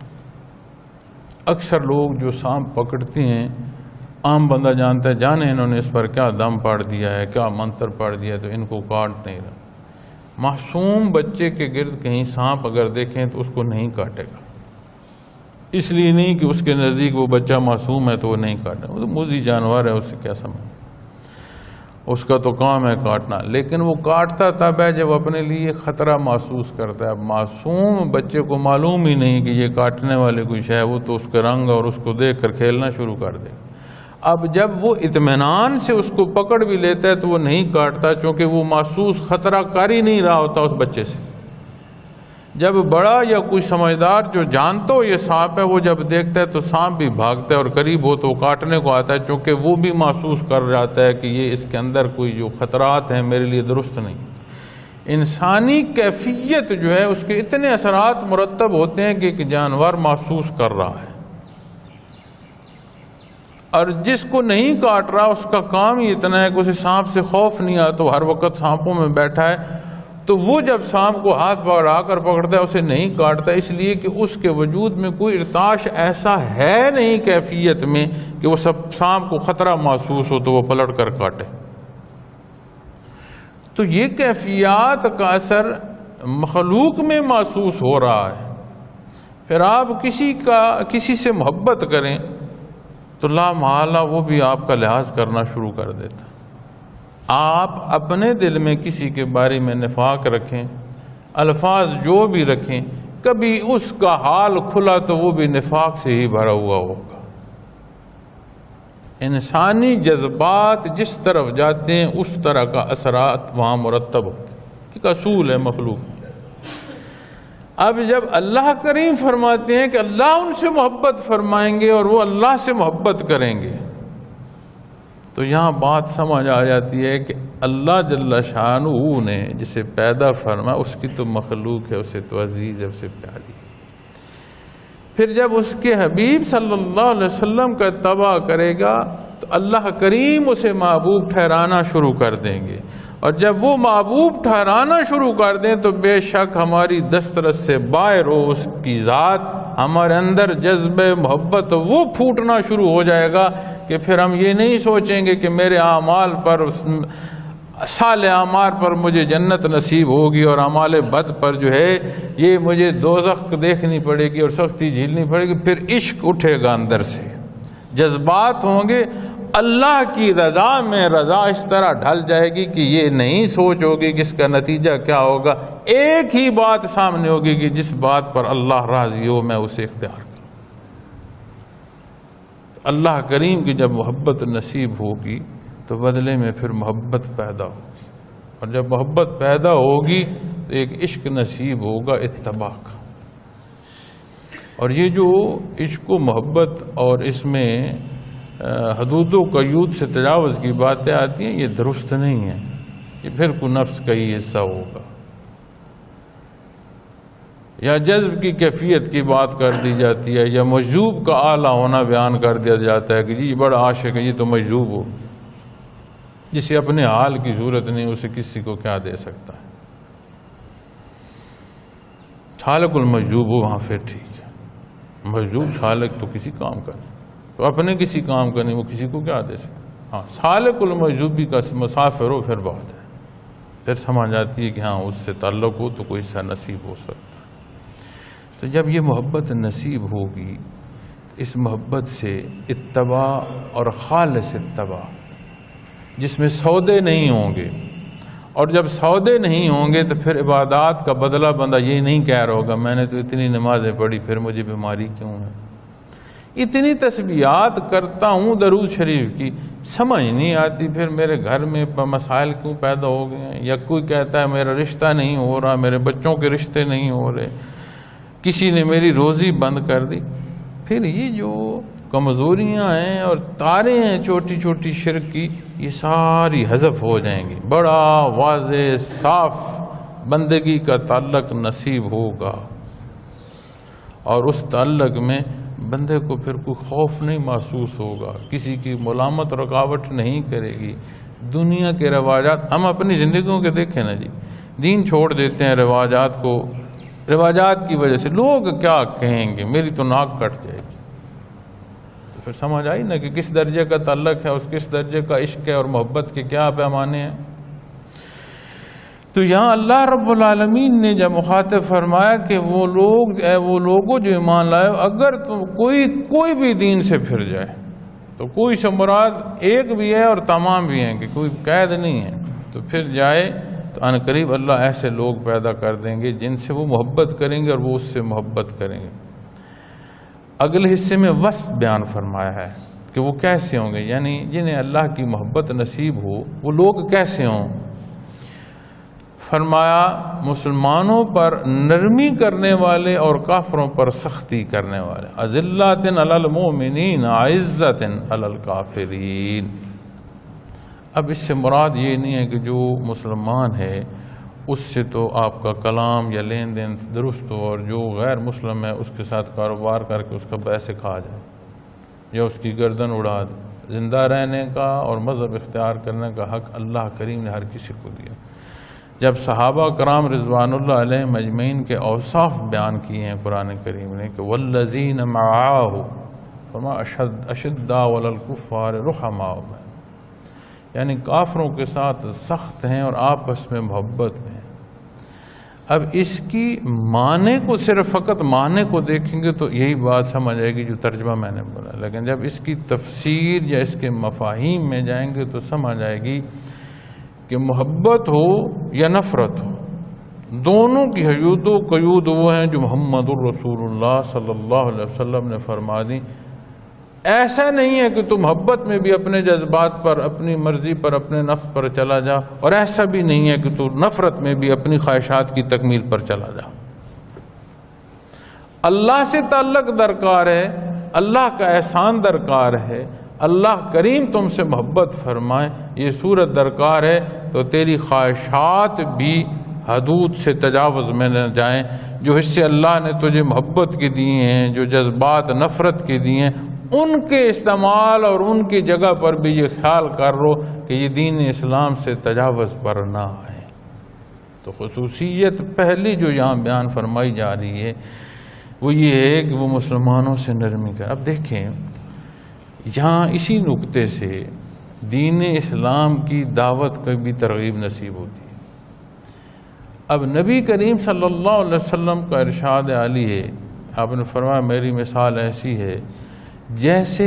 اکثر لوگ جو سانپ پکڑتے ہیں عام بندہ جانتا ہے جانے انہوں نے اس پر کیا دم پڑھ دیا ہے، کیا منتر پڑھ دیا ہے، تو ان کو کاٹ نہیں رہا۔ معصوم بچے کے گرد کہیں سانپ اگر دیکھیں تو اس کو نہیں کاٹے گا، اس لیے نہیں کہ اس کے نزدیک وہ بچہ معصوم ہے تو وہ نہیں کاٹے، وہ تو موذی جانور ہے، اس سے کیا سمجھ، اس کا تو کام ہے کاٹنا، لیکن وہ کاٹتا تب ہے جب اپنے لیے خطرہ محسوس کرتا ہے۔ معصوم بچے کو معلوم ہی نہیں کہ یہ کاٹنے والے کچھ ہے، وہ تو اس کا رنگ اور اس کو دیکھ کر کھیلنا شروع کر دے۔ اب جب وہ اطمینان سے اس کو پکڑ بھی لیتا ہے تو وہ نہیں کاٹتا، چونکہ وہ محسوس خطرہ کر ہی نہیں رہا ہوتا اس بچے سے۔ جب بڑا یا کوئی سمجھدار جو جانتا ہو یہ سانپ ہے، وہ جب دیکھتا ہے تو سانپ بھی بھاگتا ہے اور قریب ہو تو وہ کاٹنے کو آتا ہے، چونکہ وہ بھی محسوس کر جاتا ہے کہ یہ اس کے اندر کوئی جو خطرات ہیں میرے لیے درست نہیں۔ انسانی کیفیت جو ہے اس کے اتنے اثرات مرتب ہوتے ہیں کہ ایک جانور محسوس کر رہا ہے، اور جس کو نہیں کاٹ رہا اس کا کام ہی اتنا ہے کہ اسے سانپ سے خوف نہیں آتا، تو ہر وقت سانپوں میں بیٹھا ہے، تو وہ جب سانپ کو ہاتھ پکڑا کر پکڑتا ہے اسے نہیں کاٹتا، اس لیے کہ اس کے وجود میں کوئی ارتعاش ایسا ہے نہیں کیفیت میں کہ وہ سب سانپ کو خطرہ محسوس ہو تو وہ پلٹ کر کاٹے۔ تو یہ کیفیات کا اثر مخلوق میں محسوس ہو رہا ہے۔ پھر آپ کسی کا کسی سے محبت کریں تو لا محالہ وہ بھی آپ کا لحاظ کرنا شروع کر دیتا۔ آپ اپنے دل میں کسی کے بارے میں نفاق رکھیں، الفاظ جو بھی رکھیں، کبھی اس کا حال کھلا تو وہ بھی نفاق سے ہی بھرا ہوا ہوگا۔ انسانی جذبات جس طرف جاتے ہیں اس طرح کا اثرات وہاں مرتب ہوتے ہیں، ایک اصول ہے مخلوق۔ اب جب اللہ کریم فرماتے ہیں کہ اللہ ان سے محبت فرمائیں گے اور وہ اللہ سے محبت کریں گے، تو یہاں بات سمجھ آ جاتی ہے کہ اللہ جل شانہ نے جسے پیدا فرمایا اس کی تو مخلوق ہے، اسے تو عزیز ہے، اسے پیاری ہے۔ پھر جب اس کے حبیب صلی اللہ علیہ وسلم کا اتباع کرے گا تو اللہ کریم اسے محبوب ٹھہرانا شروع کر دیں گے، اور جب وہ محبوب ٹھہرانا شروع کر دیں تو بے شک ہماری دسترس سے باہر ہو اس کی ذات، ہمارے اندر جذبہ محبت وہ پھوٹنا شروع ہو جائے گا کہ پھر ہم یہ نہیں سوچیں گے کہ میرے اعمال پر، صالح اعمال پر مجھے جنت نصیب ہوگی اور اعمال بد پر جو ہے یہ مجھے دوزخ دیکھنی پڑے گی اور سختی جھیلنی پڑے گی۔ پھر عشق اٹھے گا اندر سے، جذبات ہوں گے، اللہ کی رضا میں رضا اس طرح ڈھل جائے گی کہ یہ نہیں سوچ ہوگی کہ اس کا نتیجہ کیا ہوگا، ایک ہی بات سامنے ہوگی کہ جس بات پر اللہ راضی ہو میں اسے اختیار کروں۔ اللہ کریم کی جب محبت نصیب ہوگی تو بدلے میں پھر محبت پیدا ہوگی، اور جب محبت پیدا ہوگی تو ایک عشق نصیب ہوگا اتباع کا۔ اور یہ جو عشق و محبت اور اس میں حدود و قیود سے تجاوز کی باتیں آتی ہیں، یہ درست نہیں ہے، یہ پھر کو نفس کا ہی حصہ ہوگا، یا جذب کی کیفیت کی بات کر دی جاتی ہے، یا مجذوب کا اعلیٰ ہونا بیان کر دیا جاتا ہے کہ جی بڑا عاشق ہے، یہ تو مجذوب ہو، جسے اپنے حال کی ضرورت نہیں اسے کسی کو کیا دے سکتا ہے۔ خالق المجذوب ہو وہاں پھر ٹھیک ہے، مجذوب خالق تو کسی کام کا نہیں، تو اپنے کسی کام کا نہیں، وہ کسی کو کیا دے سکتا۔ ہاں خالق المجذوبی کا مسافر ہو پھر بات ہے، پھر سمجھ آتی ہے کہ ہاں اس سے تعلق ہو تو کوئی سا نصیب ہو سکتا۔ تو جب یہ محبت نصیب ہوگی، اس محبت سے اتباع اور خالص اتباع جس میں سودے نہیں ہوں گے، اور جب سودے نہیں ہوں گے تو پھر عبادات کا بدلہ بندہ یہ نہیں کہہ رہا ہوگا میں نے تو اتنی نمازیں پڑھی پھر مجھے بیماری کیوں ہے، اتنی تسبیحات کرتا ہوں درود شریف کی سمجھ نہیں آتی، پھر میرے گھر میں مسائل کیوں پیدا ہو گئے ہیں، یا کوئی کہتا ہے میرا رشتہ نہیں ہو رہا، میرے بچوں کے رشتے نہیں ہو رہے، کسی نے میری روزی بند کر دی۔ پھر یہ جو کمزوریاں ہیں اور تاریں ہیں چھوٹی چھوٹی شرک کی، یہ ساری حذف ہو جائیں گی، بڑا واضح صاف بندگی کا تعلق نصیب ہوگا، اور اس تعلق میں بندے کو پھر کوئی خوف نہیں محسوس ہوگا، کسی کی ملامت رکاوٹ نہیں کرے گی۔ دنیا کے رواجات ہم اپنی زندگیوں کے دیکھیں نا جی، دین چھوڑ دیتے ہیں رواجات کو، رواجات کی وجہ سے لوگ کیا کہیں گے، میری تو ناک کٹ جائے گی، تو پھر سمجھ آئی نا کہ کس درجے کا تعلق ہے، اس کس درجے کا عشق ہے اور محبت کے کیا پیمانے ہیں۔ تو یہاں اللہ رب العالمین نے جب مخاطب فرمایا کہ وہ لوگ اے وہ لوگوں جو ایمان لائے، اگر تم کوئی کوئی بھی دین سے پھر جائے، تو کوئی سے مراد ایک بھی ہے اور تمام بھی ہیں کہ کوئی قید نہیں ہے، تو پھر جائے تو ان قریب اللہ ایسے لوگ پیدا کر دیں گے جن سے وہ محبت کریں گے اور وہ اس سے محبت کریں گے۔ اگلے حصے میں وصف بیان فرمایا ہے کہ وہ کیسے ہوں گے، یعنی جنہیں اللہ کی محبت نصیب ہو وہ لوگ کیسے ہوں۔ فرمایا مسلمانوں پر نرمی کرنے والے اور کافروں پر سختی کرنے والے، اذلۃ علی المؤمنین عزۃ علی الکافرین۔ اب اس سے مراد یہ نہیں ہے کہ جو مسلمان ہے اس سے تو آپ کا کلام یا لین دین درست ہو، اور جو غیر مسلم ہے اس کے ساتھ کاروبار کر کے اس کا پیسے کھا جائے یا اس کی گردن اڑا دے۔ زندہ رہنے کا اور مذہب اختیار کرنے کا حق اللہ کریم نے ہر کسی کو دیا۔ جب صحابہ کرام رضوان اللہ علیہم اجمعین کے اوصاف بیان کیے ہیں قرآن کریم نے کہ والذین معاہ فرمایا اشد اشداء علی الکفار رحماء، یعنی کافروں کے ساتھ سخت ہیں اور آپس میں محبت میں۔ اب اس کی معنی کو صرف فقط معنی کو دیکھیں گے تو یہی بات سمجھ آئے گی جو ترجمہ میں نے بولا، لیکن جب اس کی تفسیر یا اس کے مفاہیم میں جائیں گے تو سمجھ آئے گی کہ محبت ہو یا نفرت ہو، دونوں کی حدود و قیود وہ ہیں جو محمد الرسول اللہ صلی اللہ علیہ وسلم نے فرما دی۔ ایسا نہیں ہے کہ تو محبت میں بھی اپنے جذبات پر، اپنی مرضی پر، اپنے نفس پر چلا جا، اور ایسا بھی نہیں ہے کہ تو نفرت میں بھی اپنی خواہشات کی تکمیل پر چلا جا۔ اللہ سے تعلق درکار ہے، اللہ کا احسان درکار ہے، اللہ کریم تم سے محبت فرمائے، یہ صورت درکار ہے، تو تیری خواہشات بھی حدود سے تجاوز میں نہ جائیں. جو حصے اللہ نے تجھے محبت کے دیے ہیں، جو جذبات نفرت کے دیے ہیں، ان کے استعمال اور ان کی جگہ پر بھی یہ خیال کر لو کہ یہ دین اسلام سے تجاوز پر نہ آئے. تو خصوصیت پہلی جو یہاں بیان فرمائی جا رہی ہے وہ یہ ہے کہ وہ مسلمانوں سے نرمی کر. اب دیکھیں یہاں اسی نقطے سے دین اسلام کی دعوت کا بھی ترغیب نصیب ہوتی ہے. اب نبی کریم صلی اللہ علیہ وسلم کا ارشاد عالی ہے، آپ نے فرمایا میری مثال ایسی ہے جیسے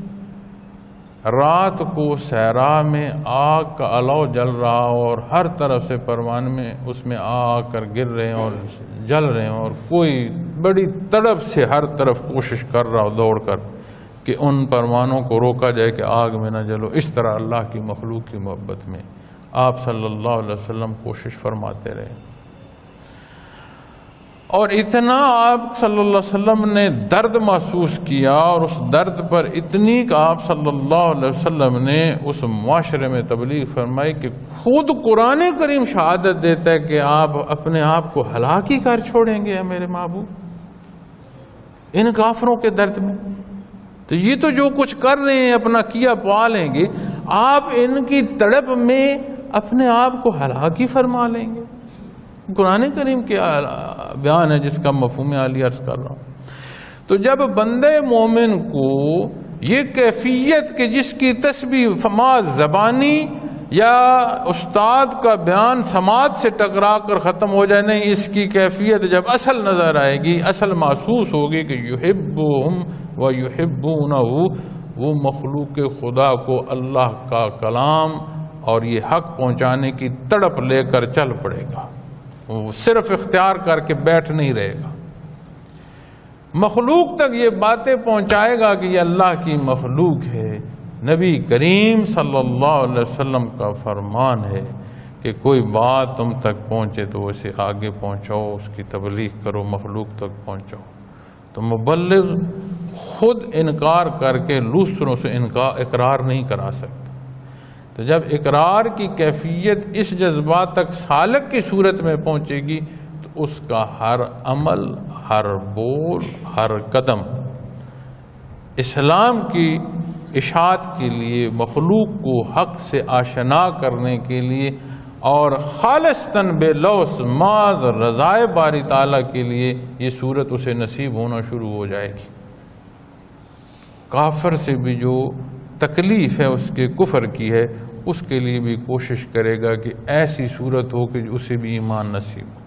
رات کو صحرا میں آگ کا الاؤ جل رہا اور ہر طرف سے پروان میں اس میں آ کر گر رہے ہیں اور جل رہے ہیں، اور کوئی بڑی تڑپ سے ہر طرف کوشش کر رہا ہو دوڑ کر کہ ان پروانوں کو روکا جائے کہ آگ میں نہ جلو. اس طرح اللہ کی مخلوق کی محبت میں آپ صلی اللہ علیہ وسلم کوشش فرماتے رہے. اور اتنا آپ صلی اللہ علیہ وسلم نے درد محسوس کیا اور اس درد پر اتنی کہ آپ صلی اللہ علیہ وسلم نے اس معاشرے میں تبلیغ فرمائی کہ خود قرآن کریم شہادت دیتا ہے کہ آپ اپنے آپ کو ہلاک ہی کر چھوڑیں گے میرے محبوب ان کافروں کے درد میں. تو یہ تو جو کچھ کر رہے ہیں اپنا کیا پا لیں گے، آپ ان کی تڑپ میں اپنے آپ کو ہلاک ہی فرما لیں گے. قرآن کریم کے بیان ہے جس کا مفہوم عالی عرض کر رہا ہوں. تو جب بندے مومن کو یہ کیفیت کہ جس کی تسبیح فما زبانی یا استاد کا بیان سماعت سے ٹکرا کر ختم ہو جائے، نہیں، اس کی کیفیت جب اصل نظر آئے گی، اصل محسوس ہوگی کہ یحبہم و یحبونہ، وہ مخلوق خدا کو اللہ کا کلام اور یہ حق پہنچانے کی تڑپ لے کر چل پڑے گا. وہ صرف اختیار کر کے بیٹھ نہیں رہے گا، مخلوق تک یہ باتیں پہنچائے گا کہ یہ اللہ کی مخلوق ہے. نبی کریم صلی اللہ علیہ وسلم کا فرمان ہے کہ کوئی بات تم تک پہنچے تو اسے آگے پہنچاؤ، اس کی تبلیغ کرو، مخلوق تک پہنچاؤ. تو مبلغ خود انکار کر کے دوسروں سے انکار اقرار نہیں کرا سکتا. تو جب اقرار کی کیفیت اس جذبات تک سالک کی صورت میں پہنچے گی تو اس کا ہر عمل، ہر بول، ہر قدم اسلام کی اشاعت کے لیے، مخلوق کو حق سے آشنا کرنے کے لیے اور خالصتاً بے لوث ماذ رضائے باری تعالیٰ کے لیے یہ صورت اسے نصیب ہونا شروع ہو جائے گی. کافر سے بھی جو تکلیف ہے اس کے کفر کی ہے، اس کے لیے بھی کوشش کرے گا کہ ایسی صورت ہو کہ اسے بھی ایمان نصیب ہو.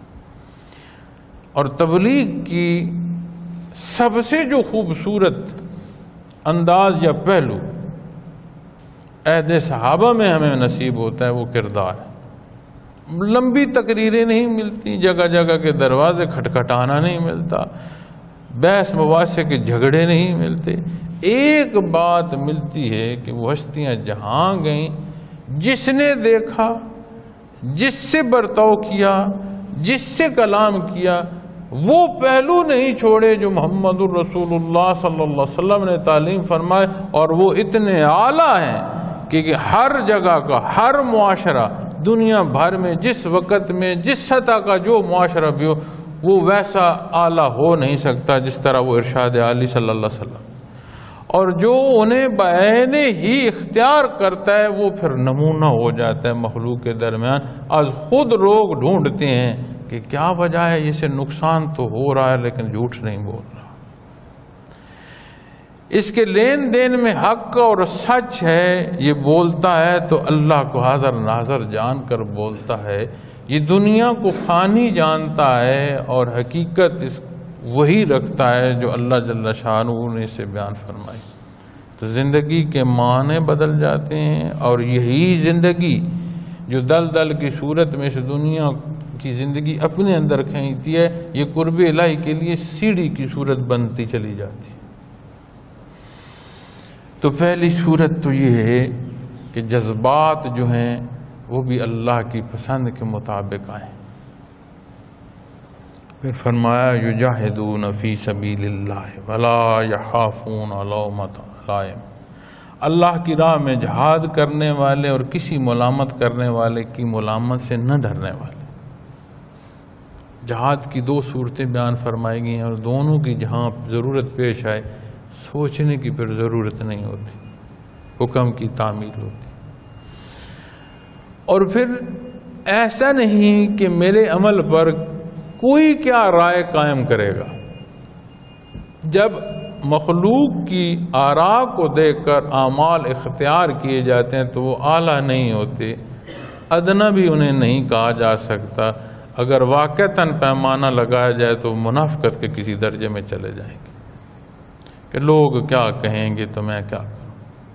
اور تبلیغ کی سب سے جو خوبصورت انداز یا پہلو عہد صحابہ میں ہمیں نصیب ہوتا ہے وہ کردار ہے. لمبی تقریریں نہیں ملتی، جگہ جگہ کے دروازے کھٹکھٹانا نہیں ملتا، بحث مباحثے کے جھگڑے نہیں ملتے. ایک بات ملتی ہے کہ وہ ہستیاں جہاں گئیں، جس نے دیکھا، جس سے برتاؤ کیا، جس سے کلام کیا، وہ پہلو نہیں چھوڑے جو محمد الرسول اللہ صلی اللہ علیہ وسلم نے تعلیم فرمائے. اور وہ اتنے اعلیٰ ہیں کہ ہر جگہ کا، ہر معاشرہ دنیا بھر میں جس وقت میں جس سطح کا جو معاشرہ بھی ہو، وہ ویسا اعلیٰ ہو نہیں سکتا جس طرح وہ ارشاد عالی صلی اللہ علیہ وسلم. اور جو انہیں بعین ہی اختیار کرتا ہے وہ پھر نمونہ ہو جاتا ہے مخلوق کے درمیان. آج خود لوگ ڈھونڈتے ہیں کہ کیا وجہ ہے، اسے نقصان تو ہو رہا ہے لیکن جھوٹ نہیں بول رہا، اس کے لین دین میں حق اور سچ ہے، یہ بولتا ہے تو اللہ کو حاضر ناظر جان کر بولتا ہے. یہ دنیا کو فانی جانتا ہے اور حقیقت اس وہی رکھتا ہے جو اللہ جل شانہ نے اسے بیان فرمائی. تو زندگی کے معنی بدل جاتے ہیں، اور یہی زندگی جو دل دل کی صورت میں سے دنیا کی زندگی اپنے اندر کھینچتی ہے، یہ قرب الہی کے لیے سیڑھی کی صورت بنتی چلی جاتی ہے. تو پہلی صورت تو یہ ہے کہ جذبات جو ہیں وہ بھی اللہ کی پسند کے مطابق آئیں. پھر فرمایا یجاہدون فی سبیل اللہ ولا یخافون لومۃ لائم، اللہ کی راہ میں جہاد کرنے والے اور کسی ملامت کرنے والے کی ملامت سے نہ ڈرنے والے. جہاد کی دو صورتیں بیان فرمائی گئی ہیں اور دونوں کی جہاں ضرورت پیش آئے سوچنے کی پھر ضرورت نہیں ہوتی، حکم کی تعمیل ہوتی۔ اور پھر ایسا نہیں کہ میرے عمل پر کوئی کیا رائے قائم کرے گا۔ جب مخلوق کی آراء کو دیکھ کر اعمال اختیار کیے جاتے ہیں تو وہ اعلیٰ نہیں ہوتے، ادنا بھی انہیں نہیں کہا جا سکتا۔ اگر واقعتاً پیمانہ لگایا جائے تو منافقت کے کسی درجے میں چلے جائیں گے کہ لوگ کیا کہیں گے تو میں کیا کروں۔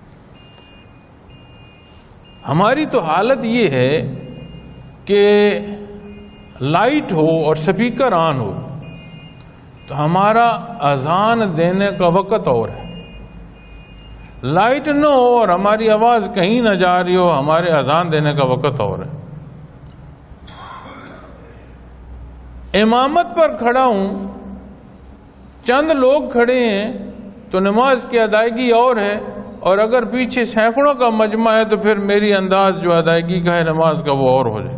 ہماری تو حالت یہ ہے کہ لائٹ ہو اور سپیکر آن ہو تو ہمارا اذان دینے کا وقت اور ہے، لائٹ نہ ہو اور ہماری آواز کہیں نہ جا رہی ہو ہمارے اذان دینے کا وقت اور ہے۔ امامت پر کھڑا ہوں، چند لوگ کھڑے ہیں تو نماز کی ادائیگی اور ہے، اور اگر پیچھے سینکڑوں کا مجمع ہے تو پھر میری انداز جو ادائیگی کا ہے نماز کا وہ اور ہو جائے۔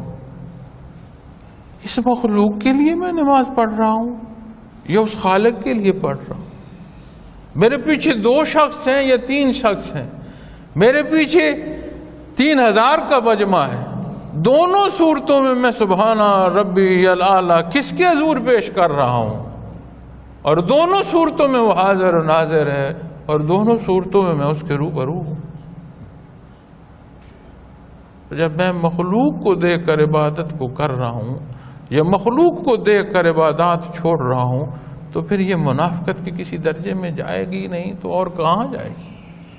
اس مخلوق کے لیے میں نماز پڑھ رہا ہوں یا اس خالق کے لیے پڑھ رہا ہوں؟ میرے پیچھے دو شخص ہیں یا تین شخص ہیں، میرے پیچھے تین ہزار کا مجمع ہے، دونوں صورتوں میں میں سبحان ربی الاعلیٰ کس کے حضور پیش کر رہا ہوں، اور دونوں صورتوں میں وہ حاضر و ناظر ہے، اور دونوں صورتوں میں میں اس کے روبرو ہوں۔ جب میں مخلوق کو دیکھ کر عبادت کو کر رہا ہوں یا مخلوق کو دیکھ کر عبادات چھوڑ رہا ہوں تو پھر یہ منافقت کے کسی درجے میں جائے گی نہیں تو اور کہاں جائے گی؟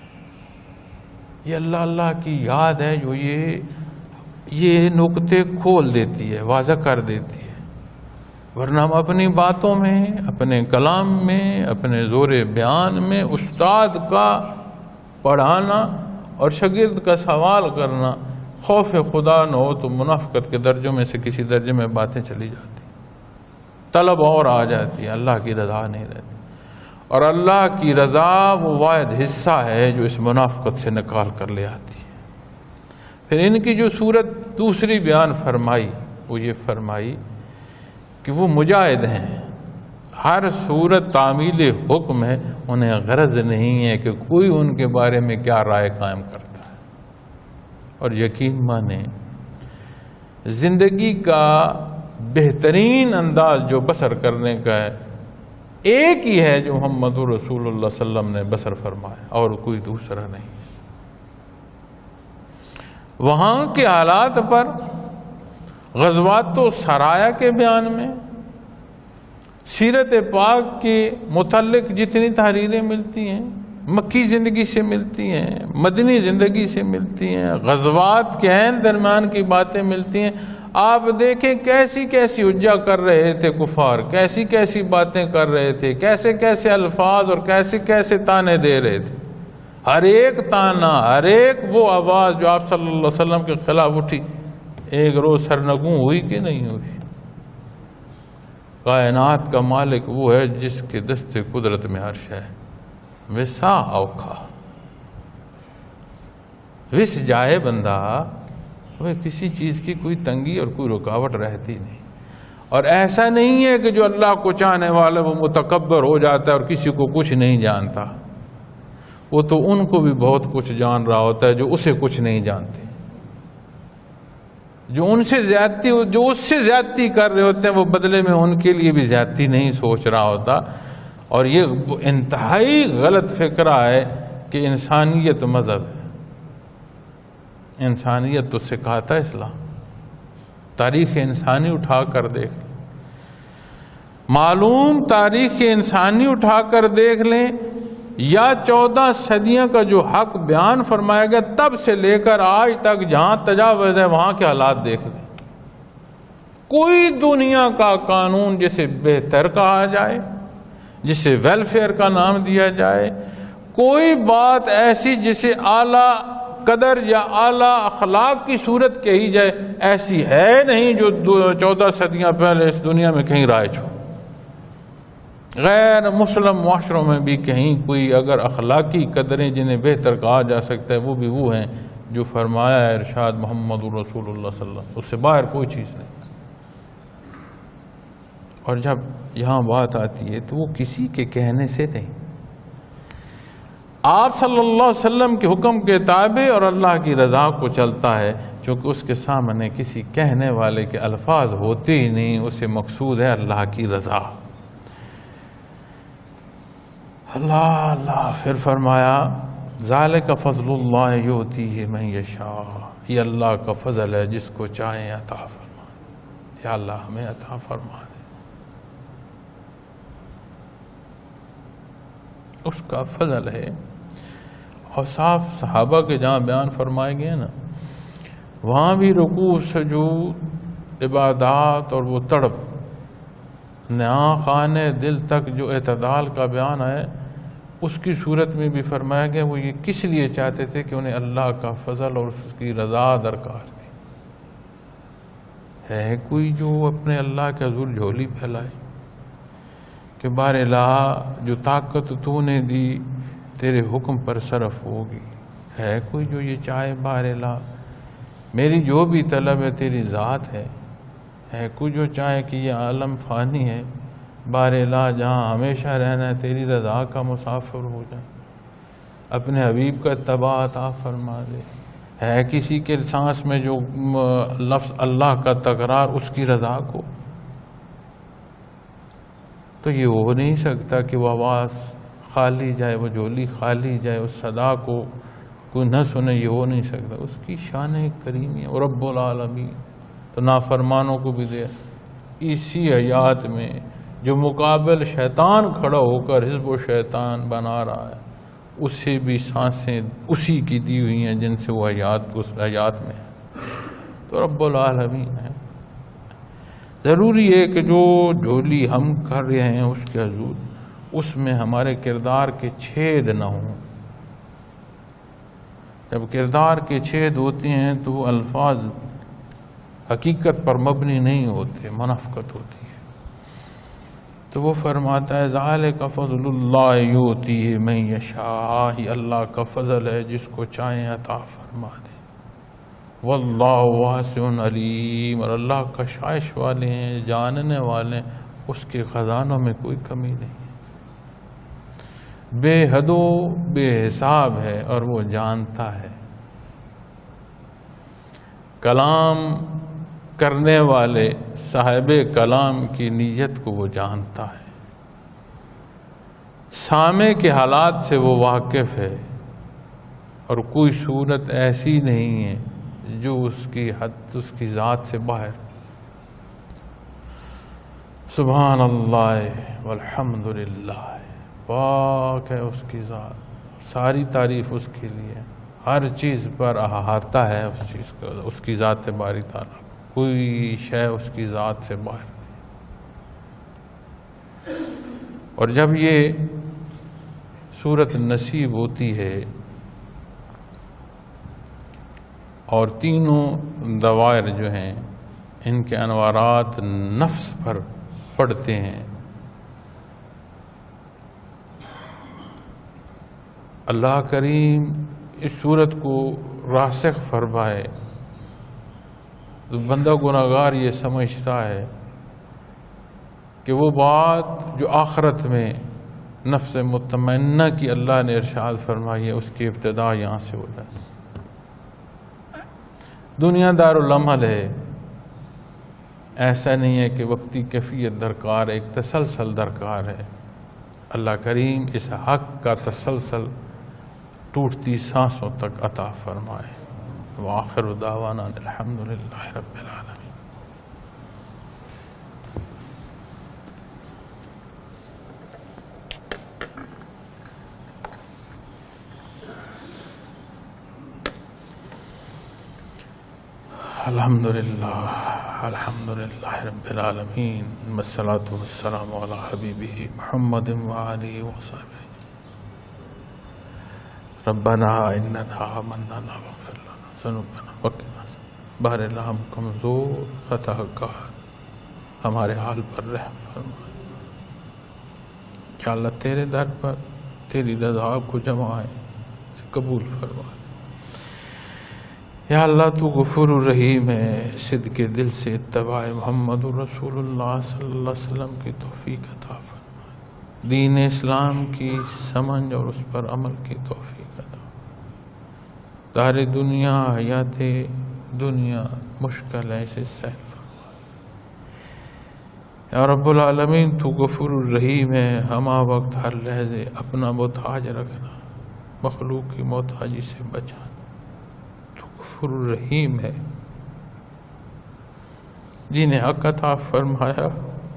یہ اللہ اللہ کی یاد ہے جو یہ یہ نقطے کھول دیتی ہے، واضح کر دیتی ہے، ورنہ ہم اپنی باتوں میں، اپنے کلام میں، اپنے زور بیان میں استاد کا پڑھانا اور شاگرد کا سوال کرنا خوف خدا نہ ہو تو منافقت کے درجوں میں سے کسی درجے میں باتیں چلی جاتی، طلب اور آ جاتی ہے، اللہ کی رضا نہیں رہتی۔ اور اللہ کی رضا وہ واحد حصہ ہے جو اس منافقت سے نکال کر لے آتی ہے۔ پھر ان کی جو صورت دوسری بیان فرمائی وہ یہ فرمائی کہ وہ مجاہد ہیں، ہر صورت تعمیل حکم ہے، انہیں غرض نہیں ہے کہ کوئی ان کے بارے میں کیا رائے قائم کرتا ہے۔ اور یقین مانیں زندگی کا بہترین انداز جو بسر کرنے کا ہے ایک ہی ہے جو محمد رسول اللہ صلی اللہ علیہ وسلم نے بسر فرمایا، اور کوئی دوسرا نہیں۔ وہاں کے حالات پر غزوات و سرایا کے بیان میں، سیرت پاک کے متعلق جتنی تحریریں ملتی ہیں مکی زندگی سے ملتی ہیں، مدنی زندگی سے ملتی ہیں، غزوات کے عین درمیان کی باتیں ملتی ہیں، آپ دیکھیں کیسی کیسی حجہ کر رہے تھے کفار، کیسی کیسی باتیں کر رہے تھے، کیسے کیسے الفاظ اور کیسے کیسے تانے دے رہے تھے۔ ہر ایک تانا، ہر ایک وہ آواز جو آپ صلی اللہ علیہ وسلم کے خلاف اٹھی ایک روز سرنگوں ہوئی کہ نہیں ہوئی؟ کائنات کا مالک وہ ہے جس کے دست قدرت میں عرش ہے، وسا اوکھا وس جائے بندہ، وہ کسی چیز کی کوئی تنگی اور کوئی رکاوٹ رہتی نہیں۔ اور ایسا نہیں ہے کہ جو اللہ کو چاہنے والا وہ متکبر ہو جاتا ہے اور کسی کو کچھ نہیں جانتا، وہ تو ان کو بھی بہت کچھ جان رہا ہوتا ہے جو اسے کچھ نہیں جانتے، جو ان سے زیادتی جو اس سے زیادتی کر رہے ہوتے ہیں وہ بدلے میں ان کے لیے بھی زیادتی نہیں سوچ رہا ہوتا۔ اور یہ انتہائی غلط فکرہ ہے کہ انسانیت مذہب ہے۔ انسانیت تو سکھاتا ہے اسلام، تاریخ انسانی اٹھا کر دیکھ لیں، معلوم تاریخ انسانی اٹھا کر دیکھ لیں، یا چودہ صدیوں کا جو حق بیان فرمایا گیا تب سے لے کر آج تک جہاں تجاوز ہے وہاں کے حالات دیکھ لیں، کوئی دنیا کا قانون جسے بہتر کہا جائے، جسے ویلفیئر کا نام دیا جائے، کوئی بات ایسی جسے اعلیٰ قدر یا اعلیٰ اخلاق کی صورت کہی جائے ایسی ہے نہیں جو چودہ صدیاں پہلے اس دنیا میں کہیں رائج ہو۔ غیر مسلم معاشروں میں بھی کہیں کوئی اگر اخلاقی قدریں جنہیں بہتر کہا جا سکتا ہے وہ بھی وہ ہیں جو فرمایا ہے ارشاد محمد رسول اللہ صلی اللہ علیہ وسلم، اس سے باہر کوئی چیز نہیں۔ اور جب یہاں بات آتی ہے تو وہ کسی کے کہنے سے نہیں، آپ صلی اللہ علیہ وسلم کے حکم کے تابع اور اللہ کی رضا کو چلتا ہے، چونکہ اس کے سامنے کسی کہنے والے کے الفاظ ہوتے ہی نہیں، اسے مقصود ہے اللہ کی رضا۔ اللہ اللہ پھر فرمایا ذالک فضل اللہ یؤتیہ من یشاء، یہ اللہ کا فضل ہے جس کو چاہے عطا فرما دے، یا اللہ ہمیں عطا فرما دے، اس کا فضل ہے۔ اور صاف صحابہ کے جہاں بیان فرمائے گئے نا، وہاں بھی رکوع سجود عبادات اور وہ تڑپ نیا خانے دل تک جو اعتدال کا بیان ہے، اس کی صورت میں بھی فرمایا گیا وہ یہ کس لیے چاہتے تھے کہ انہیں اللہ کا فضل اور اس کی رضا درکار تھی۔ ہے کوئی جو اپنے اللہ کے حضور جھولی پھیلائے کہ بار الہ جو طاقت تو نے دی تیرے حکم پر صرف ہوگی؟ ہے کوئی جو یہ چاہے بار الہ میری جو بھی طلب ہے تیری ذات ہے؟ ہے کوئی جو چاہے کہ یہ عالم فانی ہے، بار الہ جہاں ہمیشہ رہنا ہے تیری رضا کا مسافر ہو جائے، اپنے حبیب کا اتباع عطا فرما دے؟ ہے کسی کے سانس میں جو لفظ اللہ کا تکرار اس کی رضا کو؟ تو یہ ہو نہیں سکتا کہ وہ آواز خالی جائے، وہ جھولی خالی جائے، اس صدا کو کوئی نہ سنے، یہ ہو نہیں سکتا۔ اس کی شان کریمی ہے، اور رب العالمین تو نافرمانوں کو بھی دے۔ اسی حیات میں جو مقابل شیطان کھڑا ہو کر حزب و شیطان بنا رہا ہے، اسے بھی سانسیں اسی کی دی ہوئی ہیں جن سے وہ حیات اس حیات میں ہے، تو رب العالمین ہے۔ ضروری ہے کہ جو جھولی ہم کر رہے ہیں اس کے حضور، اس میں ہمارے کردار کے چھید نہ ہوں۔ جب کردار کے چھید ہوتے ہیں تو الفاظ حقیقت پر مبنی نہیں ہوتے، منافقت ہوتی ہے۔ تو وہ فرماتا ہے ذالک فضل اللہ یؤتیہ من یشاء، یہ اللہ کا فضل ہے جس کو چاہے عطا فرما دے۔ واللہ واسع علیم، اور اللہ کشائش والے ہیں، جاننے والے، اس کے خزانوں میں کوئی کمی نہیں، بے حد و بے حساب ہے اور وہ جانتا ہے۔ کلام کرنے والے صاحب کلام کی نیت کو وہ جانتا ہے، سامع کے حالات سے وہ واقف ہے، اور کوئی صورت ایسی نہیں ہے جو اس کی حد اس کی ذات سے باہر۔ سبحان اللہ والحمد للہ، پاک ہے اس کی ذات، ساری تعریف اس کے لیے، ہر چیز پر احاطہ ہے اس چیز کا، اس کی ذات باری تعالیٰ، کوئی شے اس کی ذات سے باہر۔ اور جب یہ صورت نصیب ہوتی ہے اور تینوں دوائر جو ہیں ان کے انوارات نفس پر پڑتے ہیں، اللہ کریم اس صورت کو راسخ فرمائے تو بندہ گناہگار یہ سمجھتا ہے کہ وہ بات جو آخرت میں نفس مطمئنہ کی اللہ نے ارشاد فرمائی ہے اس کی ابتدا یہاں سے ہو جائے۔ دنیا دار العمل ہے، ایسا نہیں ہے کہ وقتی کیفیت درکار، ایک تسلسل درکار ہے۔ اللہ کریم اس حق کا تسلسل ٹوٹتی سانسوں تک عطا فرمائے۔ وآخر دعوانا الحمدللہ رب العالمین۔ الحمدللہ الحمدللہ رب العالمین، والصلاة والسلام علی حبیبہ محمد وآلہ وصحبہ۔ ربنا اننا آمنا واغفر لنا ذنوبنا وقنا بہر اللہ، ہم کمزور خطا کار، ہمارے حال پر رحم فرما۔ یا اللہ تیرے در پر تیری رضا کو جمائے قبول فرما۔ یا اللہ تو غفور الرحیم ہے، صدق دل سے اتباع محمد رسول اللہ صلی اللہ علیہ وسلم کی توفیق عطا فرما، دین اسلام کی سمجھ اور اس پر عمل کی توفیق عطا، دار دنیا حیات دنیا مشکل ہے اسے سہل فرما۔ یا رب العالمین تو غفور الرحیم ہے، ہمہ وقت ہر لحظے اپنا محتاج رکھنا، مخلوق کی محتاجی سے بچانا، غفور الرحیم ہے۔ جنہیں حق عطا فرمایا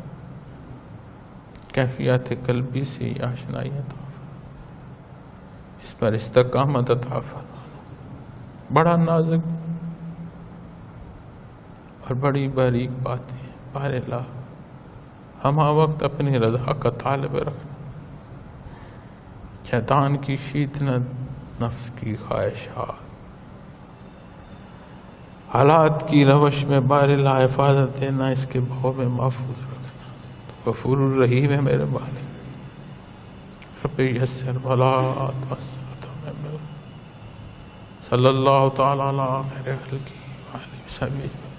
کیفیات قلبی سے یہ آشنائی عطا فرما، اس پر استقامت عطا فرما، بڑا نازک اور بڑی باریک باتیں بار اللہ ہمہ وقت اپنی رضا کا طالب رکھنا، شیطان کی شیطنت، نفس کی خواہشات، حالات کی روش میں بار اللہ حفاظت دینا، اس کے بھو میں محفوظ رکھنا، تو غفور الرحیم ہے میرے مالک۔ رب یسر ولا تعسر، صلی اللہ تعالی علی خیر خلقہ وآلہ وصحبہ۔